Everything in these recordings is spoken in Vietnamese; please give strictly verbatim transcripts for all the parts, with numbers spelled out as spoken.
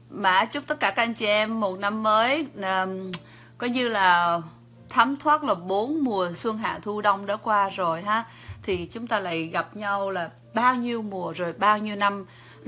Mã chúc tất cả các anh chị em một năm mới um, coi như là thấm thoát là bốn mùa xuân hạ thu đông đã qua rồi ha. Thì chúng ta lại gặp nhau là bao nhiêu mùa rồi, bao nhiêu năm.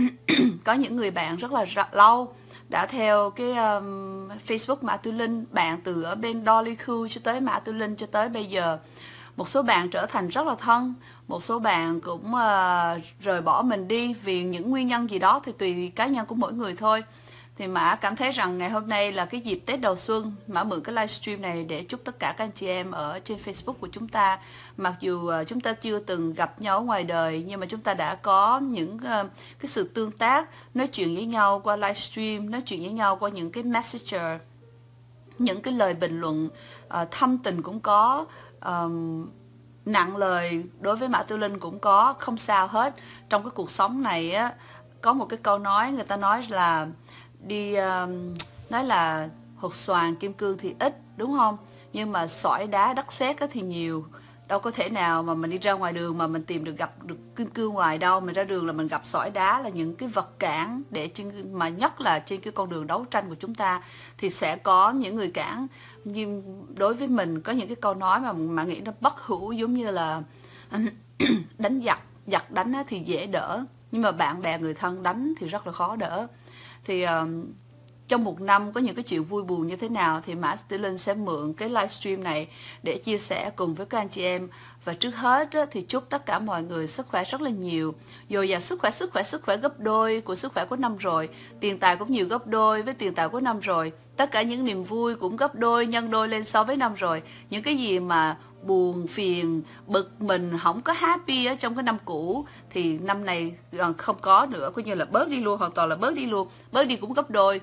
Có những người bạn rất là lâu đã theo cái um, Facebook Mã Tu Linh, bạn từ ở bên Dolly Khu cho tới Mã Tu Linh cho tới bây giờ. Một số bạn trở thành rất là thân, một số bạn cũng uh, rời bỏ mình đi vì những nguyên nhân gì đó thì tùy cá nhân của mỗi người thôi. Thì Mã cảm thấy rằng ngày hôm nay là cái dịp Tết đầu xuân, Mã mượn cái livestream này để chúc tất cả các anh chị em ở trên Facebook của chúng ta, mặc dù uh, chúng ta chưa từng gặp nhau ở ngoài đời, nhưng mà chúng ta đã có những uh, cái sự tương tác, nói chuyện với nhau qua livestream, nói chuyện với nhau qua những cái messenger, những cái lời bình luận uh, thâm tình cũng có, um, nặng lời đối với Mã Tu Linh cũng có, không sao hết. Trong cái cuộc sống này á, có một cái câu nói người ta nói là đi um, nói là hột xoàn kim cương thì ít, đúng không? Nhưng mà sỏi đá đất sét thì nhiều. Đâu có thể nào mà mình đi ra ngoài đường mà mình tìm được gặp được kim cương ngoài đâu. Mình ra đường là mình gặp sỏi đá, là những cái vật cản để trên, mà nhất là trên cái con đường đấu tranh của chúng ta thì sẽ có những người cản. Nhưng đối với mình có những cái câu nói mà mà nghĩ nó bất hữu, giống như là đánh giặc, giặc đánh thì dễ đỡ, nhưng mà bạn bè người thân đánh thì rất là khó đỡ. Thì uh, trong một năm có những cái chuyện vui buồn như thế nào thì Mã Tu Linh sẽ mượn cái livestream này để chia sẻ cùng với các anh chị em. Và trước hết á, thì chúc tất cả mọi người sức khỏe rất là nhiều, dồi dào sức khỏe, sức khỏe, sức khỏe gấp đôi của sức khỏe của năm rồi, tiền tài cũng nhiều gấp đôi với tiền tài của năm rồi, tất cả những niềm vui cũng gấp đôi, nhân đôi lên so với năm rồi. Những cái gì mà buồn, phiền, bực mình, không có happy ở trong cái năm cũ thì năm này không có nữa, coi như là bớt đi luôn, hoàn toàn là bớt đi luôn, bớt đi cũng gấp đôi.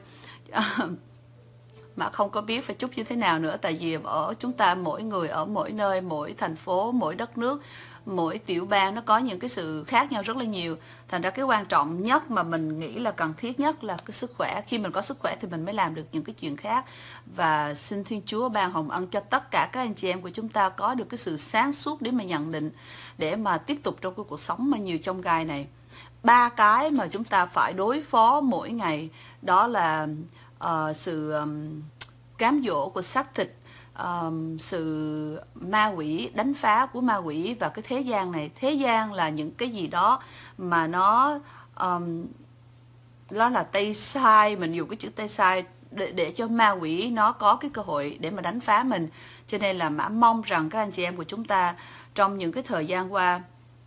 Mà không có biết phải chúc như thế nào nữa, tại vì ở chúng ta mỗi người ở mỗi nơi, mỗi thành phố, mỗi đất nước, mỗi tiểu bang nó có những cái sự khác nhau rất là nhiều. Thành ra cái quan trọng nhất mà mình nghĩ là cần thiết nhất là cái sức khỏe. Khi mình có sức khỏe thì mình mới làm được những cái chuyện khác. Và xin Thiên Chúa ban hồng ân cho tất cả các anh chị em của chúng ta có được cái sự sáng suốt để mà nhận định, để mà tiếp tục trong cái cuộc sống mà nhiều chông gai này. Ba cái mà chúng ta phải đối phó mỗi ngày đó là uh, sự um, cám dỗ của xác thịt, um, sự ma quỷ, đánh phá của ma quỷ và cái thế gian này. Thế gian là những cái gì đó mà nó um, nó là tay sai, mình dùng cái chữ tay sai để, để cho ma quỷ nó có cái cơ hội để mà đánh phá mình. Cho nên là Mã mong rằng các anh chị em của chúng ta trong những cái thời gian qua,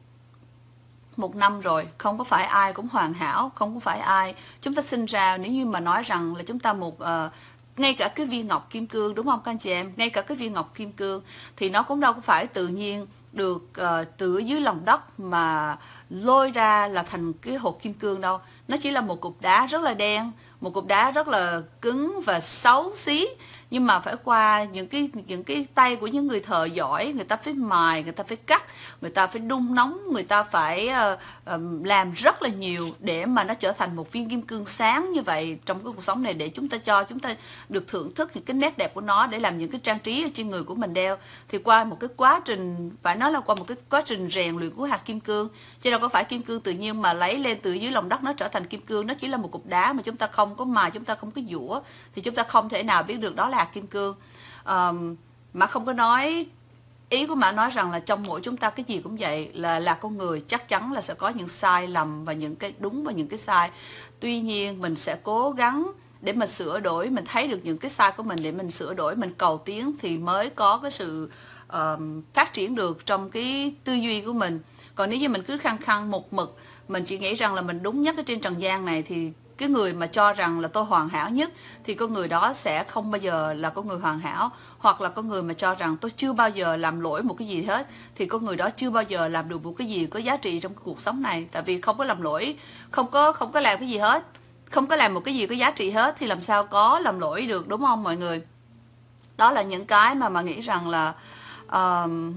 một năm rồi, không có phải ai cũng hoàn hảo, không có phải ai chúng ta sinh ra, nếu như mà nói rằng là chúng ta một uh, ngay cả cái viên ngọc kim cương, đúng không các anh chị em, ngay cả cái viên ngọc kim cương thì nó cũng đâu có phải tự nhiên được uh, từ dưới lòng đất mà lôi ra là thành cái hột kim cương đâu. Nó chỉ là một cục đá rất là đen, một cục đá rất là cứng và xấu xí, nhưng mà phải qua những cái những cái tay của những người thợ giỏi, người ta phải mài, người ta phải cắt, người ta phải đun nóng, người ta phải uh, um, làm rất là nhiều để mà nó trở thành một viên kim cương sáng như vậy trong cái cuộc sống này, để chúng ta cho chúng ta được thưởng thức những cái nét đẹp của nó, để làm những cái trang trí ở trên người của mình đeo. Thì qua một cái quá trình, phải nói là qua một cái quá trình rèn luyện của hạt kim cương, chứ đâu có phải kim cương tự nhiên mà lấy lên từ dưới lòng đất nó trở thành kim cương. Nó chỉ là một cục đá mà chúng ta không có mài, chúng ta không có giũa thì chúng ta không thể nào biết được đó là hạt kim cương. Um, mà không có nói, ý của Mã nói rằng là trong mỗi chúng ta cái gì cũng vậy, là là con người chắc chắn là sẽ có những sai lầm và những cái đúng và những cái sai. Tuy nhiên mình sẽ cố gắng để mà sửa đổi, mình thấy được những cái sai của mình để mình sửa đổi, mình cầu tiến thì mới có cái sự uh, phát triển được trong cái tư duy của mình. Còn nếu như mình cứ khăng khăng một mực, mình chỉ nghĩ rằng là mình đúng nhất ở trên trần gian này, thì cái người mà cho rằng là tôi hoàn hảo nhất thì con người đó sẽ không bao giờ là con người hoàn hảo. Hoặc là con người mà cho rằng tôi chưa bao giờ làm lỗi một cái gì hết thì con người đó chưa bao giờ làm được một cái gì có giá trị trong cuộc sống này. Tại vì không có làm lỗi, không có không có làm cái gì hết, không có làm một cái gì có giá trị hết thì làm sao có làm lỗi được, đúng không mọi người? Đó là những cái mà mà nghĩ rằng là um,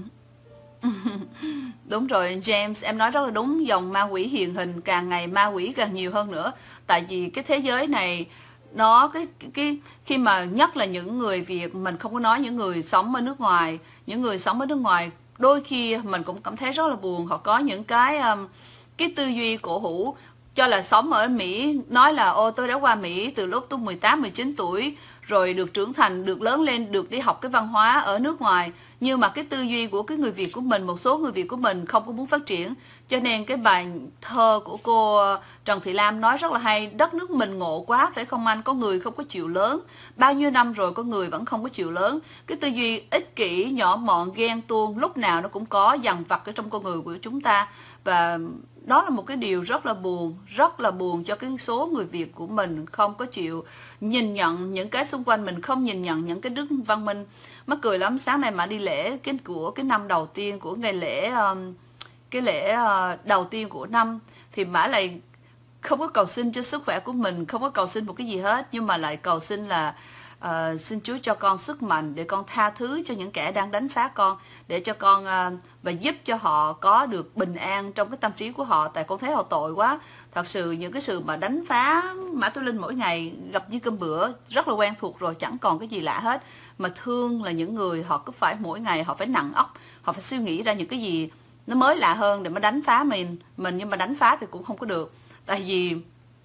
đúng rồi James, em nói rất là đúng. Dòng ma quỷ hiện hình, càng ngày ma quỷ càng nhiều hơn nữa. Tại vì cái thế giới này nó cái cái khi mà nhất là những người Việt, mình không có nói những người sống ở nước ngoài, những người sống ở nước ngoài đôi khi mình cũng cảm thấy rất là buồn. Họ có những cái um, cái tư duy cổ hủ, cho là sống ở Mỹ, nói là ô tôi đã qua Mỹ từ lúc tôi mười tám, mười chín tuổi, rồi được trưởng thành, được lớn lên, được đi học cái văn hóa ở nước ngoài. Nhưng mà cái tư duy của cái người Việt của mình, một số người Việt của mình không có muốn phát triển. Cho nên cái bài thơ của cô Trần Thị Lam nói rất là hay. Đất nước mình ngộ quá, phải không anh? Có người không có chịu lớn. Bao nhiêu năm rồi có người vẫn không có chịu lớn. Cái tư duy ích kỷ, nhỏ mọn, ghen tuông, lúc nào nó cũng có dằn vặt ở trong con người của chúng ta. Và đó là một cái điều rất là buồn, rất là buồn cho cái số người Việt của mình không có chịu nhìn nhận những cái xung quanh mình, không nhìn nhận những cái đức văn minh. Mắc cười lắm, sáng nay mà đi lễ cái của cái năm đầu tiên của ngày lễ um, cái lễ uh, đầu tiên của năm thì mã lại không có cầu xin cho sức khỏe của mình, không có cầu xin một cái gì hết, nhưng mà lại cầu xin là Uh, xin Chúa cho con sức mạnh để con tha thứ cho những kẻ đang đánh phá con, để cho con uh, và giúp cho họ có được bình an trong cái tâm trí của họ, tại con thấy họ tội quá. Thật sự những cái sự mà đánh phá Mã Tú Linh mỗi ngày gặp như cơm bữa rất là quen thuộc rồi, chẳng còn cái gì lạ hết. Mà thương là những người họ cứ phải mỗi ngày họ phải nặng óc, họ phải suy nghĩ ra những cái gì nó mới lạ hơn để mà đánh phá mình mình nhưng mà đánh phá thì cũng không có được. Tại vì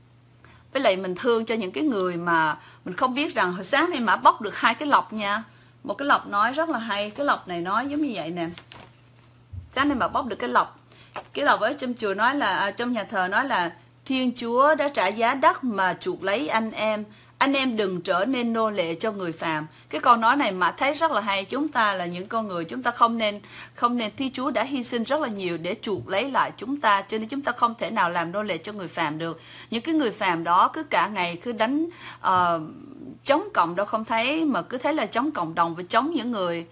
với lại mình thương cho những cái người mà mình không biết rằng hồi sáng nay Mã bóc được hai cái lọc nha. Một cái lọc nói rất là hay. Cái lọc này nói giống như vậy nè. Sáng nay Mã bóc được cái lọc. Cái lọc ở trong chùa nói là à, trong nhà thờ nói là Thiên Chúa đã trả giá đắt mà chuộc lấy anh em. Anh em đừng trở nên nô lệ cho người phàm. Cái câu nói này mà thấy rất là hay. Chúng ta là những con người, chúng ta không nên không nên Thiên Chúa đã hy sinh rất là nhiều để chuộc lấy lại chúng ta, cho nên chúng ta không thể nào làm nô lệ cho người phàm được. Những cái người phàm đó cứ cả ngày cứ đánh uh, chống cộng đâu không thấy, mà cứ thấy là chống cộng đồng và chống những người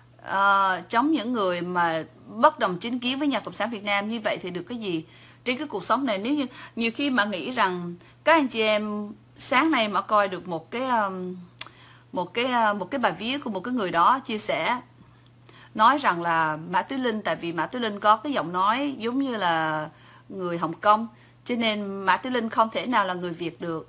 uh, chống những người mà bất đồng chính kiến với nhà Cộng sản Việt Nam. Như vậy thì được cái gì trên cái cuộc sống này? Nếu như nhiều khi mà nghĩ rằng các anh chị em sáng nay mà coi được một cái um, một cái uh, một cái bài viết của một cái người đó chia sẻ nói rằng là Mã Tú Linh, tại vì Mã Tú Linh có cái giọng nói giống như là người Hồng Kông, cho nên Mã Tú Linh không thể nào là người Việt được.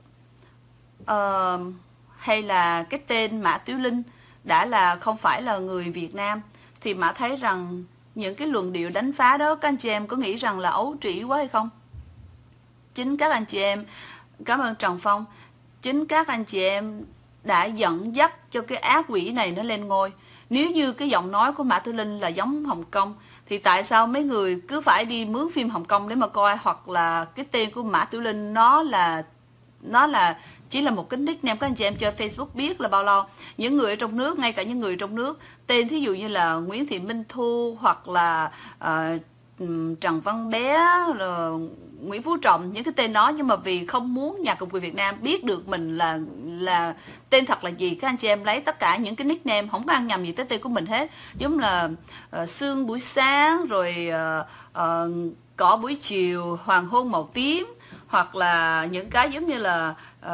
Uh, hay là cái tên Mã Tú Linh đã là không phải là người Việt Nam, thì Mã thấy rằng những cái luận điệu đánh phá đó, các anh chị em có nghĩ rằng là ấu trĩ quá hay không? Chính các anh chị em, cảm ơn Trần Phong, chính các anh chị em đã dẫn dắt cho cái ác quỷ này nó lên ngôi. Nếu như cái giọng nói của Mã Tú Linh là giống Hồng Kông, thì tại sao mấy người cứ phải đi mướn phim Hồng Kông để mà coi? Hoặc là cái tên của Mã Tú Linh nó là nó là chỉ là một cái nickname. Các anh chị em chơi Facebook biết là bao lâu. Những người ở trong nước, ngay cả những người trong nước, tên thí dụ như là Nguyễn Thị Minh Thu, hoặc là uh, Trần Văn Bé, rồi Nguyễn Phú Trọng, những cái tên đó, nhưng mà vì không muốn nhà cầm quyền Việt Nam biết được mình là là tên thật là gì, các anh chị em lấy tất cả những cái nickname không có ăn nhầm gì tới tên của mình hết. Giống là uh, Sương buổi sáng, rồi uh, uh, Cỏ buổi chiều, Hoàng hôn màu tím, hoặc là những cái giống như là uh,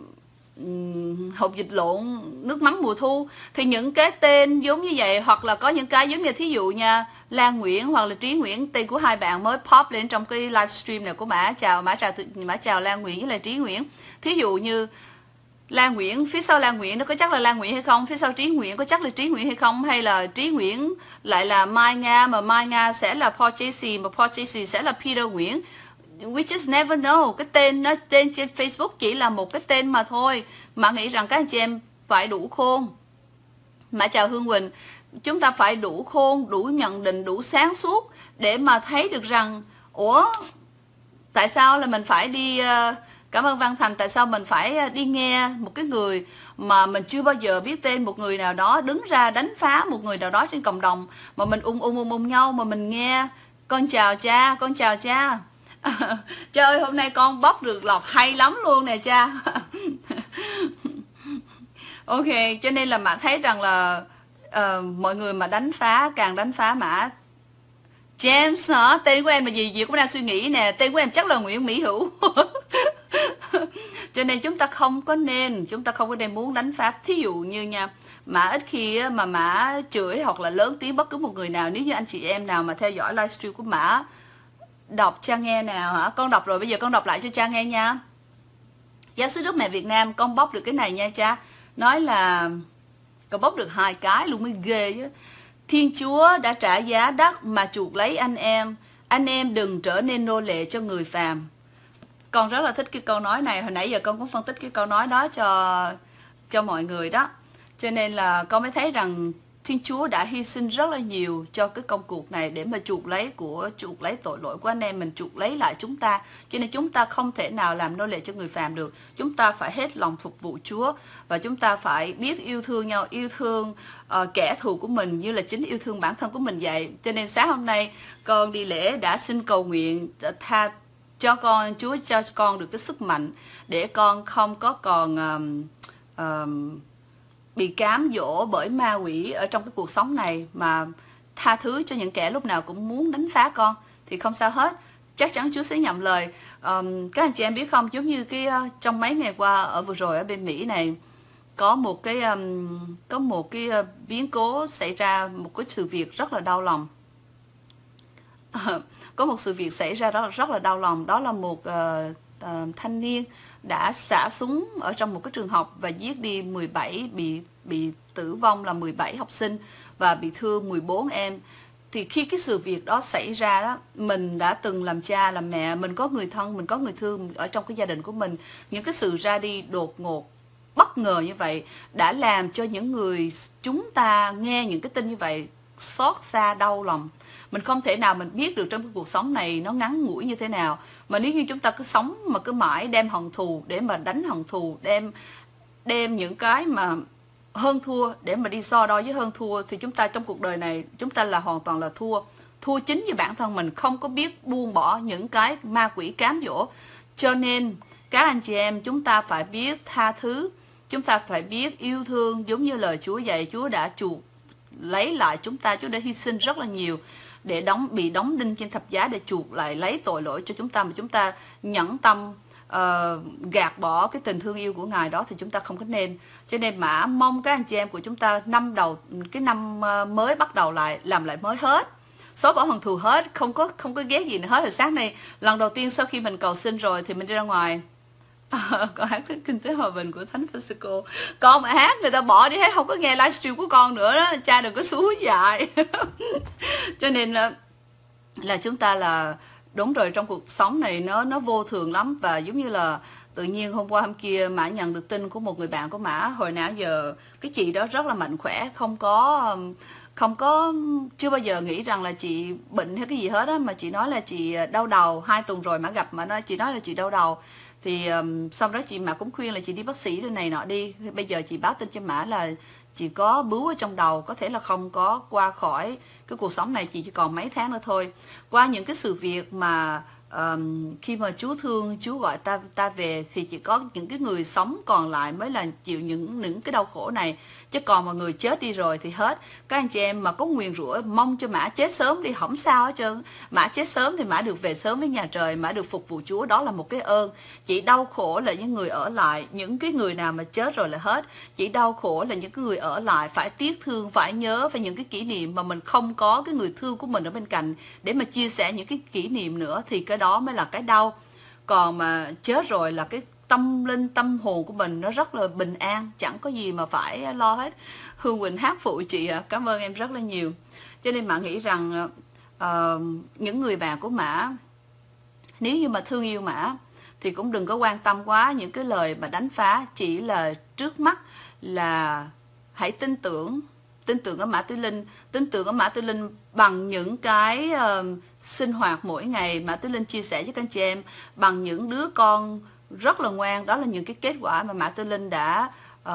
hộp vịt lộn nước mắm mùa thu. Thì những cái tên giống như vậy, hoặc là có những cái giống như thí dụ nha, Lan Nguyễn hoặc là Trí Nguyễn, tên của hai bạn mới pop lên trong cái livestream này của Mã. Chào Mã, chào Mã, chào Lan Nguyễn với là Trí Nguyễn. Thí dụ như Lan Nguyễn, phía sau Lan Nguyễn nó có chắc là Lan Nguyễn hay không, phía sau Trí Nguyễn có chắc là Trí Nguyễn hay không, hay là Trí Nguyễn lại là Mai Nga, mà Mai Nga sẽ là Paul Tracy, mà Paul Tracy sẽ là Peter Nguyễn. We just never know. Cái tên nó tên trên Facebook chỉ là một cái tên mà thôi. Mà nghĩ rằng các anh chị em phải đủ khôn. Mà chào Hương Quỳnh, chúng ta phải đủ khôn, đủ nhận định, đủ sáng suốt để mà thấy được rằng ủa tại sao là mình phải đi uh, cảm ơn Văn Thành, tại sao mình phải đi nghe một cái người mà mình chưa bao giờ biết tên, một người nào đó đứng ra đánh phá một người nào đó trên cộng đồng, mà mình ung ung ung ung nhau mà mình nghe. Con chào cha, con chào cha. Cha ơi, hôm nay con bóc được lọc hay lắm luôn nè cha. Ok, cho nên là Mã thấy rằng là uh, mọi người mà đánh phá, càng đánh phá Mã. James hả? Tên của em là gì? Gì cũng đang suy nghĩ nè. Tên của em chắc là Nguyễn Mỹ Hữu. Cho nên chúng ta không có nên, chúng ta không có nên muốn đánh phá. Thí dụ như nha, Mã ít khi mà Mã chửi hoặc là lớn tiếng bất cứ một người nào. Nếu như anh chị em nào mà theo dõi livestream của Mã, đọc cha nghe nào hả? Con đọc rồi, bây giờ con đọc lại cho cha nghe nha. Giáo sứ Đức Mẹ Việt Nam, con bóc được cái này nha cha. Nói là con bóc được hai cái luôn mới ghê chứ. Thiên Chúa đã trả giá đắt mà chuộc lấy anh em. Anh em đừng trở nên nô lệ cho người phàm. Con rất là thích cái câu nói này, hồi nãy giờ con cũng phân tích cái câu nói đó cho cho mọi người đó. Cho nên là con mới thấy rằng Thiên Chúa đã hy sinh rất là nhiều cho cái công cuộc này để mà chuộc lấy của chuộc lấy tội lỗi của anh em mình, chuộc lấy lại chúng ta. Cho nên chúng ta không thể nào làm nô lệ cho người phàm được. Chúng ta phải hết lòng phục vụ Chúa và chúng ta phải biết yêu thương nhau, yêu thương uh, kẻ thù của mình như là chính yêu thương bản thân của mình vậy. Cho nên sáng hôm nay con đi lễ đã xin cầu nguyện tha cho con, Chúa cho con được cái sức mạnh để con không có còn um, um, bị cám dỗ bởi ma quỷ ở trong cái cuộc sống này, mà tha thứ cho những kẻ lúc nào cũng muốn đánh phá con thì không sao hết, chắc chắn Chúa sẽ nhậm lời. Um, các anh chị em biết không, giống như cái uh, trong mấy ngày qua ở vừa rồi ở bên Mỹ này có một cái um, có một cái uh, biến cố xảy ra, một cái sự việc rất là đau lòng. Có một sự việc xảy ra rất, rất là đau lòng, đó là một uh, uh, thanh niên đã xả súng ở trong một cái trường học và giết đi mười bảy, bị bị tử vong là mười bảy học sinh và bị thương mười bốn em. Thì khi cái sự việc đó xảy ra đó, mình đã từng làm cha làm mẹ, mình có người thân, mình có người thương ở trong cái gia đình của mình, những cái sự ra đi đột ngột bất ngờ như vậy đã làm cho những người chúng ta nghe những cái tin như vậy xót xa đau lòng. Mình không thể nào mình biết được trong cái cuộc sống này nó ngắn ngủi như thế nào, mà nếu như chúng ta cứ sống mà cứ mãi đem hận thù để mà đánh hận thù, đem đem những cái mà hơn thua để mà đi so đo với hơn thua, thì chúng ta trong cuộc đời này chúng ta là hoàn toàn là thua. Thua chính vì bản thân mình không có biết buông bỏ những cái ma quỷ cám dỗ. Cho nên các anh chị em, chúng ta phải biết tha thứ, chúng ta phải biết yêu thương giống như lời Chúa dạy. Chúa đã chuộc lấy lại chúng ta, Chúa đã hy sinh rất là nhiều để đóng bị đóng đinh trên thập giá để chuộc lại lấy tội lỗi cho chúng ta, mà chúng ta nhẫn tâm uh, gạt bỏ cái tình thương yêu của Ngài đó thì chúng ta không có nên. Cho nên mà mong các anh chị em của chúng ta năm đầu cái năm mới bắt đầu lại, làm lại mới hết, xóa bỏ hận thù hết, không có không có ghét gì nữa hết. Rồi sáng nay lần đầu tiên sau khi mình cầu xin rồi thì mình đi ra ngoài, À, con hát cái kinh tế hòa bình của Thánh Francisco, con mà hát người ta bỏ đi hết, không có nghe livestream của con nữa đó, cha đừng có xúi dại. Cho nên là, là chúng ta là đúng rồi, trong cuộc sống này nó nó vô thường lắm. Và giống như là tự nhiên hôm qua hôm kia Mã nhận được tin của một người bạn của Mã, hồi nào giờ cái chị đó rất là mạnh khỏe, không có không có chưa bao giờ nghĩ rằng là chị bệnh hay cái gì hết á, mà chị nói là chị đau đầu. Hai tuần rồi Mã gặp mà nói chị nói là chị đau đầu. Thì um, sau đó chị Mã cũng khuyên là chị đi bác sĩ đây này nọ đi. Bây giờ chị báo tin cho Mã là chị có bướu ở trong đầu, có thể là không có qua khỏi cái cuộc sống này, chị chỉ còn mấy tháng nữa thôi. Qua những cái sự việc mà um, khi mà Chúa thương, Chúa gọi ta ta về, thì chỉ có những cái người sống còn lại mới là chịu những những cái đau khổ này, chứ còn mà người chết đi rồi thì hết. Các anh chị em mà có nguyền rủa mong cho Mã chết sớm đi, không sao hết trơn. Mã chết sớm thì Mã được về sớm với nhà trời, Mã được phục vụ Chúa, đó là một cái ơn. Chỉ đau khổ là những người ở lại, những cái người nào mà chết rồi là hết. Chỉ đau khổ là những cái người ở lại phải tiếc thương, phải nhớ về những cái kỷ niệm mà mình không có cái người thương của mình ở bên cạnh để mà chia sẻ những cái kỷ niệm nữa, thì cái đó mới là cái đau. Còn mà chết rồi là cái tâm linh, tâm hồn của mình nó rất là bình an, chẳng có gì mà phải lo hết. Hương Quỳnh hát phụ chị ạ, à. Cảm ơn em rất là nhiều. Cho nên Mã nghĩ rằng uh, những người bạn của Mã, nếu như mà thương yêu Mã thì cũng đừng có quan tâm quá những cái lời mà đánh phá. Chỉ là trước mắt là hãy tin tưởng, tin tưởng ở Mã Tư Linh, tin tưởng ở Mã Tư Linh bằng những cái uh, sinh hoạt mỗi ngày Mã Tư Linh chia sẻ với các anh chị em, bằng những đứa con rất là ngoan. Đó là những cái kết quả mà Mã Tư Linh đã uh,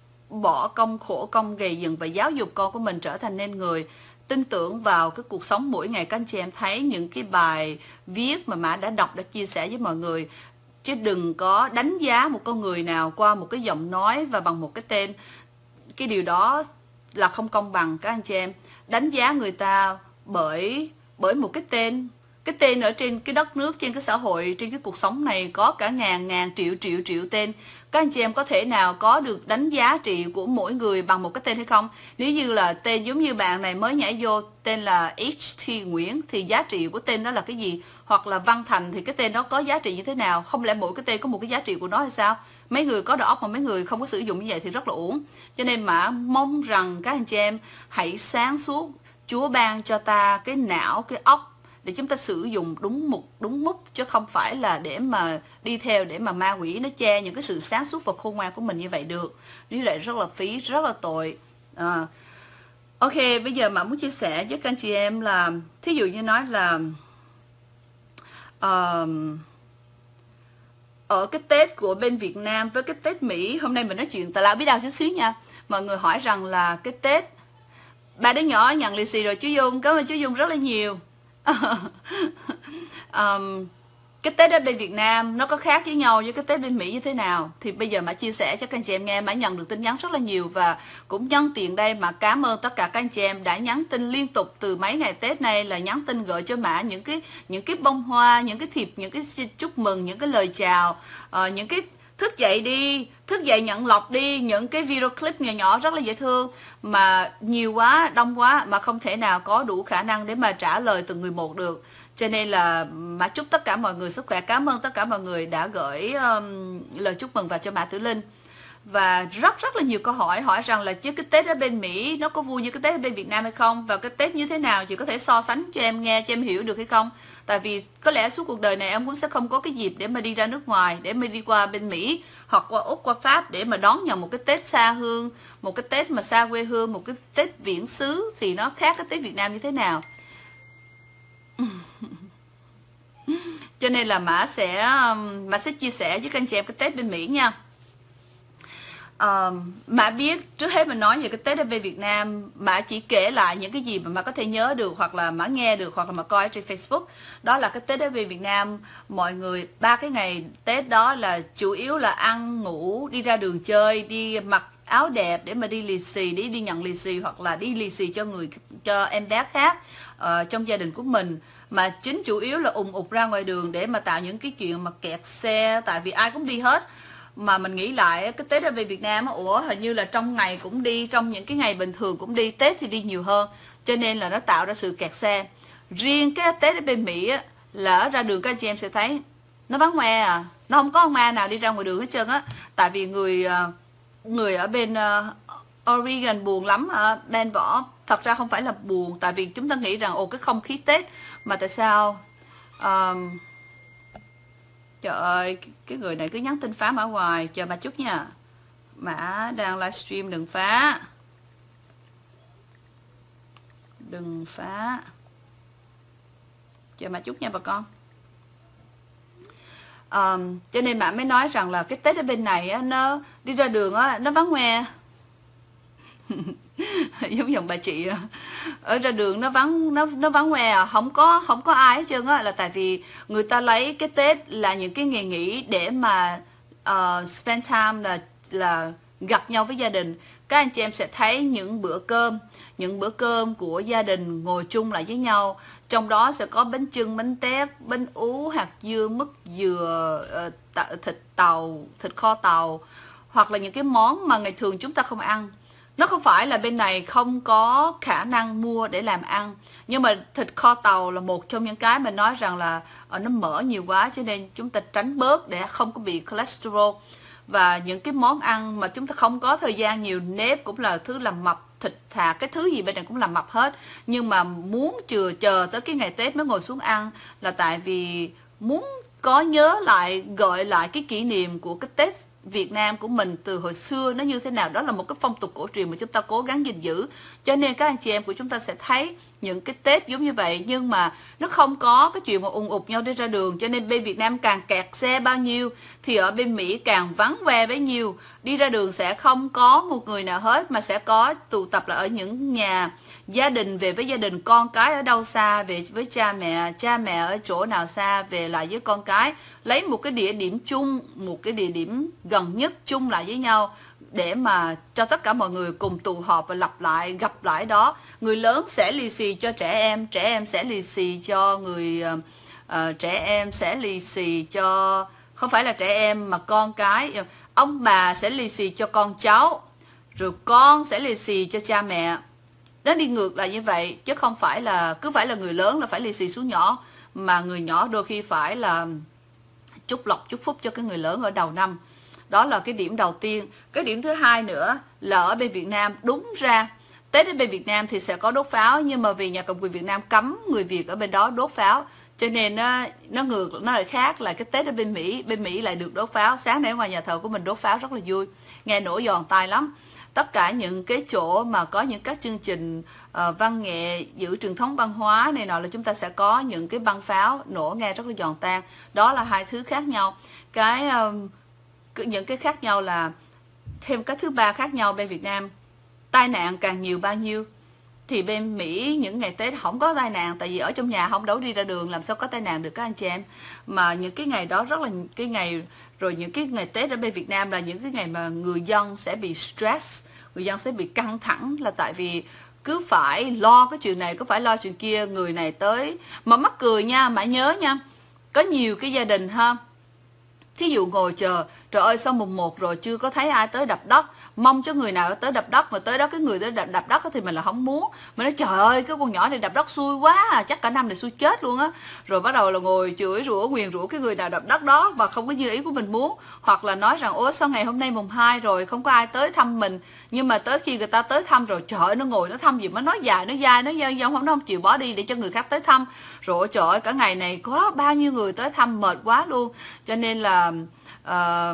bỏ công khổ công gầy dựng và giáo dục con của mình trở thành nên người. Tin tưởng vào cái cuộc sống mỗi ngày. Các anh chị em thấy những cái bài viết mà Mã đã đọc, đã chia sẻ với mọi người, chứ đừng có đánh giá một con người nào qua một cái giọng nói và bằng một cái tên. Cái điều đó là không công bằng các anh chị em. Đánh giá người ta bởi bởi một cái tên. Cái tên ở trên cái đất nước, trên cái xã hội, trên cái cuộc sống này có cả ngàn ngàn triệu triệu triệu tên. Các anh chị em có thể nào có được đánh giá trị của mỗi người bằng một cái tên hay không? Nếu như là tên giống như bạn này mới nhảy vô tên là hát tê Nguyễn thì giá trị của tên đó là cái gì? Hoặc là Văn Thành thì cái tên đó có giá trị như thế nào? Không lẽ mỗi cái tên có một cái giá trị của nó hay sao? Mấy người có đầu óc mà mấy người không có sử dụng như vậy thì rất là uổng. Cho nên mà mong rằng các anh chị em hãy sáng suốt. Chúa ban cho ta cái não, cái óc để chúng ta sử dụng đúng mục đúng mục, chứ không phải là để mà đi theo để mà ma quỷ nó che những cái sự sáng suốt và khôn ngoan của mình như vậy được. Như vậy rất là phí, rất là tội. à, Ok, bây giờ mà muốn chia sẻ với các anh chị em là thí dụ như nói là uh, ở cái Tết của bên Việt Nam với cái Tết Mỹ, hôm nay mình nói chuyện tào lao biết đâu chút xíu nha. Mọi người hỏi rằng là cái Tết, ba đứa nhỏ nhận lì xì rồi chú Dung, cảm ơn chú Dung rất là nhiều. um, cái Tết ở bên Việt Nam nó có khác với nhau với cái Tết bên Mỹ như thế nào, thì bây giờ mà chia sẻ cho các anh chị em nghe. Mà nhận được tin nhắn rất là nhiều, và cũng nhân tiện đây mà cảm ơn tất cả các anh chị em đã nhắn tin liên tục từ mấy ngày Tết này, là nhắn tin gửi cho Mã những cái những cái bông hoa, những cái thiệp, những cái chúc mừng, những cái lời chào, uh, những cái thức dậy đi, thức dậy nhận lọc đi, những cái video clip nhỏ nhỏ rất là dễ thương, mà nhiều quá, đông quá mà không thể nào có đủ khả năng để mà trả lời từng người một được. Cho nên là Mã chúc tất cả mọi người sức khỏe. Cảm ơn tất cả mọi người đã gửi um, lời chúc mừng vào cho Mã Tử Linh. Và rất rất là nhiều câu hỏi hỏi rằng là chứ cái Tết ở bên Mỹ nó có vui như cái Tết ở bên Việt Nam hay không, và cái Tết như thế nào, chị có thể so sánh cho em nghe, cho em hiểu được hay không. Tại vì có lẽ suốt cuộc đời này em cũng sẽ không có cái dịp để mà đi ra nước ngoài, để mà đi qua bên Mỹ hoặc qua Úc, qua Pháp để mà đón nhận một cái Tết xa hương, một cái Tết mà xa quê hương, một cái Tết viễn xứ, thì nó khác cái Tết Việt Nam như thế nào. Cho nên là Mã sẽ Mã sẽ chia sẻ với các anh chị em cái Tết bên Mỹ nha. Uh, Mã biết, trước hết mình nói về cái Tết ở bên Việt Nam, Mã chỉ kể lại những cái gì mà Mã có thể nhớ được, hoặc là Mã nghe được, hoặc là Mã coi trên Facebook. Đó là cái Tết ở bên Việt Nam, mọi người ba cái ngày Tết đó là chủ yếu là ăn, ngủ, đi ra đường chơi, đi mặc áo đẹp để mà đi lì xì, đi đi nhận lì xì, hoặc là đi lì xì cho người cho em bé khác uh, trong gia đình của mình. Mà chính chủ yếu là ùn ụt ra ngoài đường để mà tạo những cái chuyện mà kẹt xe, tại vì ai cũng đi hết. Mà mình nghĩ lại cái Tết ở bên Việt Nam, ủa hình như là trong ngày cũng đi, trong những cái ngày bình thường cũng đi, Tết thì đi nhiều hơn, cho nên là nó tạo ra sự kẹt xe. Riêng cái Tết ở bên Mỹ á, là ở ra đường các anh chị em sẽ thấy nó vắng hoe à, nó không có ông ma nào đi ra ngoài đường hết trơn á. Tại vì người người ở bên uh, Oregon buồn lắm hả, Ben Võ. Thật ra không phải là buồn, tại vì chúng ta nghĩ rằng ồ cái không khí Tết mà tại sao um, trời ơi, cái người này cứ nhắn tin phá Mã hoài. Chờ Mã chút nha, Mã đang livestream, đừng phá, đừng phá, chờ Mã chút nha bà con. Um, cho nên Mã mới nói rằng là cái Tết ở bên này á, nó đi ra đường á, nó vắng hoe. Giống dòng bà chị ở ra đường nó vắng nó nó vắng hoe à, không có không có ai hết trơn á, là tại vì người ta lấy cái Tết là những cái ngày nghỉ để mà uh, spend time, là là gặp nhau với gia đình. Các anh chị em sẽ thấy những bữa cơm, những bữa cơm của gia đình ngồi chung lại với nhau, trong đó sẽ có bánh chưng, bánh tét, bánh ú, hạt dưa, mứt dừa, uh, thịt tàu, thịt kho tàu, hoặc là những cái món mà ngày thường chúng ta không ăn. Nó không phải là bên này không có khả năng mua để làm ăn, nhưng mà thịt kho tàu là một trong những cái mà nói rằng là nó mỡ nhiều quá, cho nên chúng ta tránh bớt để không có bị cholesterol. Và những cái món ăn mà chúng ta không có thời gian nhiều, nếp cũng là thứ làm mập, thịt thà cái thứ gì bên này cũng làm mập hết. Nhưng mà muốn chờ chờ tới cái ngày Tết mới ngồi xuống ăn, là tại vì muốn có nhớ lại, gợi lại cái kỷ niệm của cái Tết Việt Nam của mình từ hồi xưa nó như thế nào. Đó là một cái phong tục cổ truyền mà chúng ta cố gắng gìn giữ. Cho nên các anh chị em của chúng ta sẽ thấy những cái Tết giống như vậy, nhưng mà nó không có cái chuyện mà ùn ụt nhau đi ra đường. Cho nên bên Việt Nam càng kẹt xe bao nhiêu thì ở bên Mỹ càng vắng hoe bấy nhiêu. Đi ra đường sẽ không có một người nào hết, mà sẽ có tụ tập là ở những nhà gia đình, về với gia đình, con cái ở đâu xa về với cha mẹ, cha mẹ ở chỗ nào xa về lại với con cái, lấy một cái địa điểm chung, một cái địa điểm gần nhất chung lại với nhau để mà cho tất cả mọi người cùng tụ họp và lặp lại, gặp lại đó. Người lớn sẽ lì xì cho trẻ em, trẻ em sẽ lì xì cho người uh, trẻ em sẽ lì xì cho, không phải là trẻ em mà con cái, ông bà sẽ lì xì cho con cháu, rồi con sẽ lì xì cho cha mẹ. Nó đi ngược lại như vậy, chứ không phải là cứ phải là người lớn là phải lì xì xuống nhỏ, mà người nhỏ đôi khi phải là chúc lộc chúc phúc cho cái người lớn ở đầu năm. Đó là cái điểm đầu tiên. Cái điểm thứ hai nữa là ở bên Việt Nam, đúng ra Tết ở bên Việt Nam thì sẽ có đốt pháo, nhưng mà vì nhà cầm quyền Việt Nam cấm người Việt ở bên đó đốt pháo, cho nên nó, nó ngược, nó lại khác là cái Tết ở bên Mỹ. Bên Mỹ lại được đốt pháo. Sáng nay ở ngoài nhà thờ của mình đốt pháo rất là vui, nghe nổ giòn tai lắm. Tất cả những cái chỗ mà có những các chương trình uh, văn nghệ, giữ truyền thống văn hóa này nọ là chúng ta sẽ có những cái băng pháo nổ nghe rất là giòn tan. Đó là hai thứ khác nhau. Cái um, những cái khác nhau là thêm cái thứ ba khác nhau. Bên Việt Nam tai nạn càng nhiều bao nhiêu thì bên Mỹ những ngày Tết không có tai nạn, tại vì ở trong nhà không đấu đi ra đường, làm sao có tai nạn được các anh chị em. Mà những cái ngày đó rất là cái ngày, rồi những cái ngày Tết ở bên Việt Nam là những cái ngày mà người dân sẽ bị stress, người dân sẽ bị căng thẳng, là tại vì cứ phải lo cái chuyện này, cứ phải lo chuyện kia, người này tới. Mà mắc cười nha, mãi nhớ nha, có nhiều cái gia đình ha, thí dụ ngồi chờ, trời ơi sau mùng một rồi chưa có thấy ai tới đập đất, mong cho người nào tới đập đất, mà tới đó cái người tới đập, đập đất thì mình là không muốn. Mình nói trời ơi cái con nhỏ này đập đất xui quá à, chắc cả năm này xui chết luôn á. Rồi bắt đầu là ngồi chửi rủa nguyền rủa cái người nào đập đất đó và không có như ý của mình muốn. Hoặc là nói rằng ủa sao ngày hôm nay mùng hai rồi không có ai tới thăm mình, nhưng mà tới khi người ta tới thăm rồi trời ơi nó ngồi nó thăm gì mà nói dài nó dai, nó dai dông, không nó không chịu bỏ đi để cho người khác tới thăm. Rồi trời ơi cả ngày này có bao nhiêu người tới thăm mệt quá luôn. Cho nên là Uh,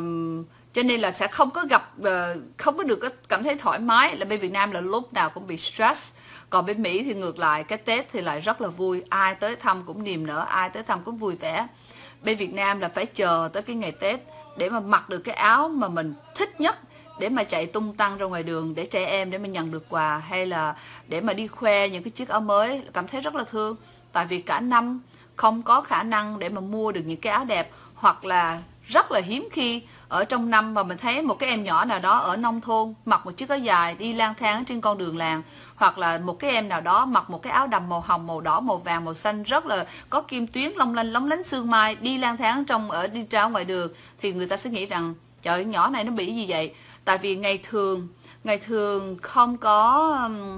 cho nên là sẽ không có gặp uh, không có được cảm thấy thoải mái. Là bên Việt Nam là lúc nào cũng bị stress, còn bên Mỹ thì ngược lại, cái Tết thì lại rất là vui, ai tới thăm cũng niềm nở, ai tới thăm cũng vui vẻ. Bên Việt Nam là phải chờ tới cái ngày Tết để mà mặc được cái áo mà mình thích nhất, để mà chạy tung tăng ra ngoài đường để trẻ em để mà nhận được quà, hay là để mà đi khoe những cái chiếc áo mới, cảm thấy rất là thương. Tại vì cả năm không có khả năng để mà mua được những cái áo đẹp, hoặc là rất là hiếm khi ở trong năm mà mình thấy một cái em nhỏ nào đó ở nông thôn mặc một chiếc áo dài đi lang thang trên con đường làng, hoặc là một cái em nào đó mặc một cái áo đầm màu hồng, màu đỏ, màu vàng, màu xanh rất là có kim tuyến long lanh lóng lánh sương mai đi lang thang trong ở đi ra ngoài đường, thì người ta sẽ nghĩ rằng trời ơi, nhỏ này nó bị gì vậy. Tại vì ngày thường ngày thường không có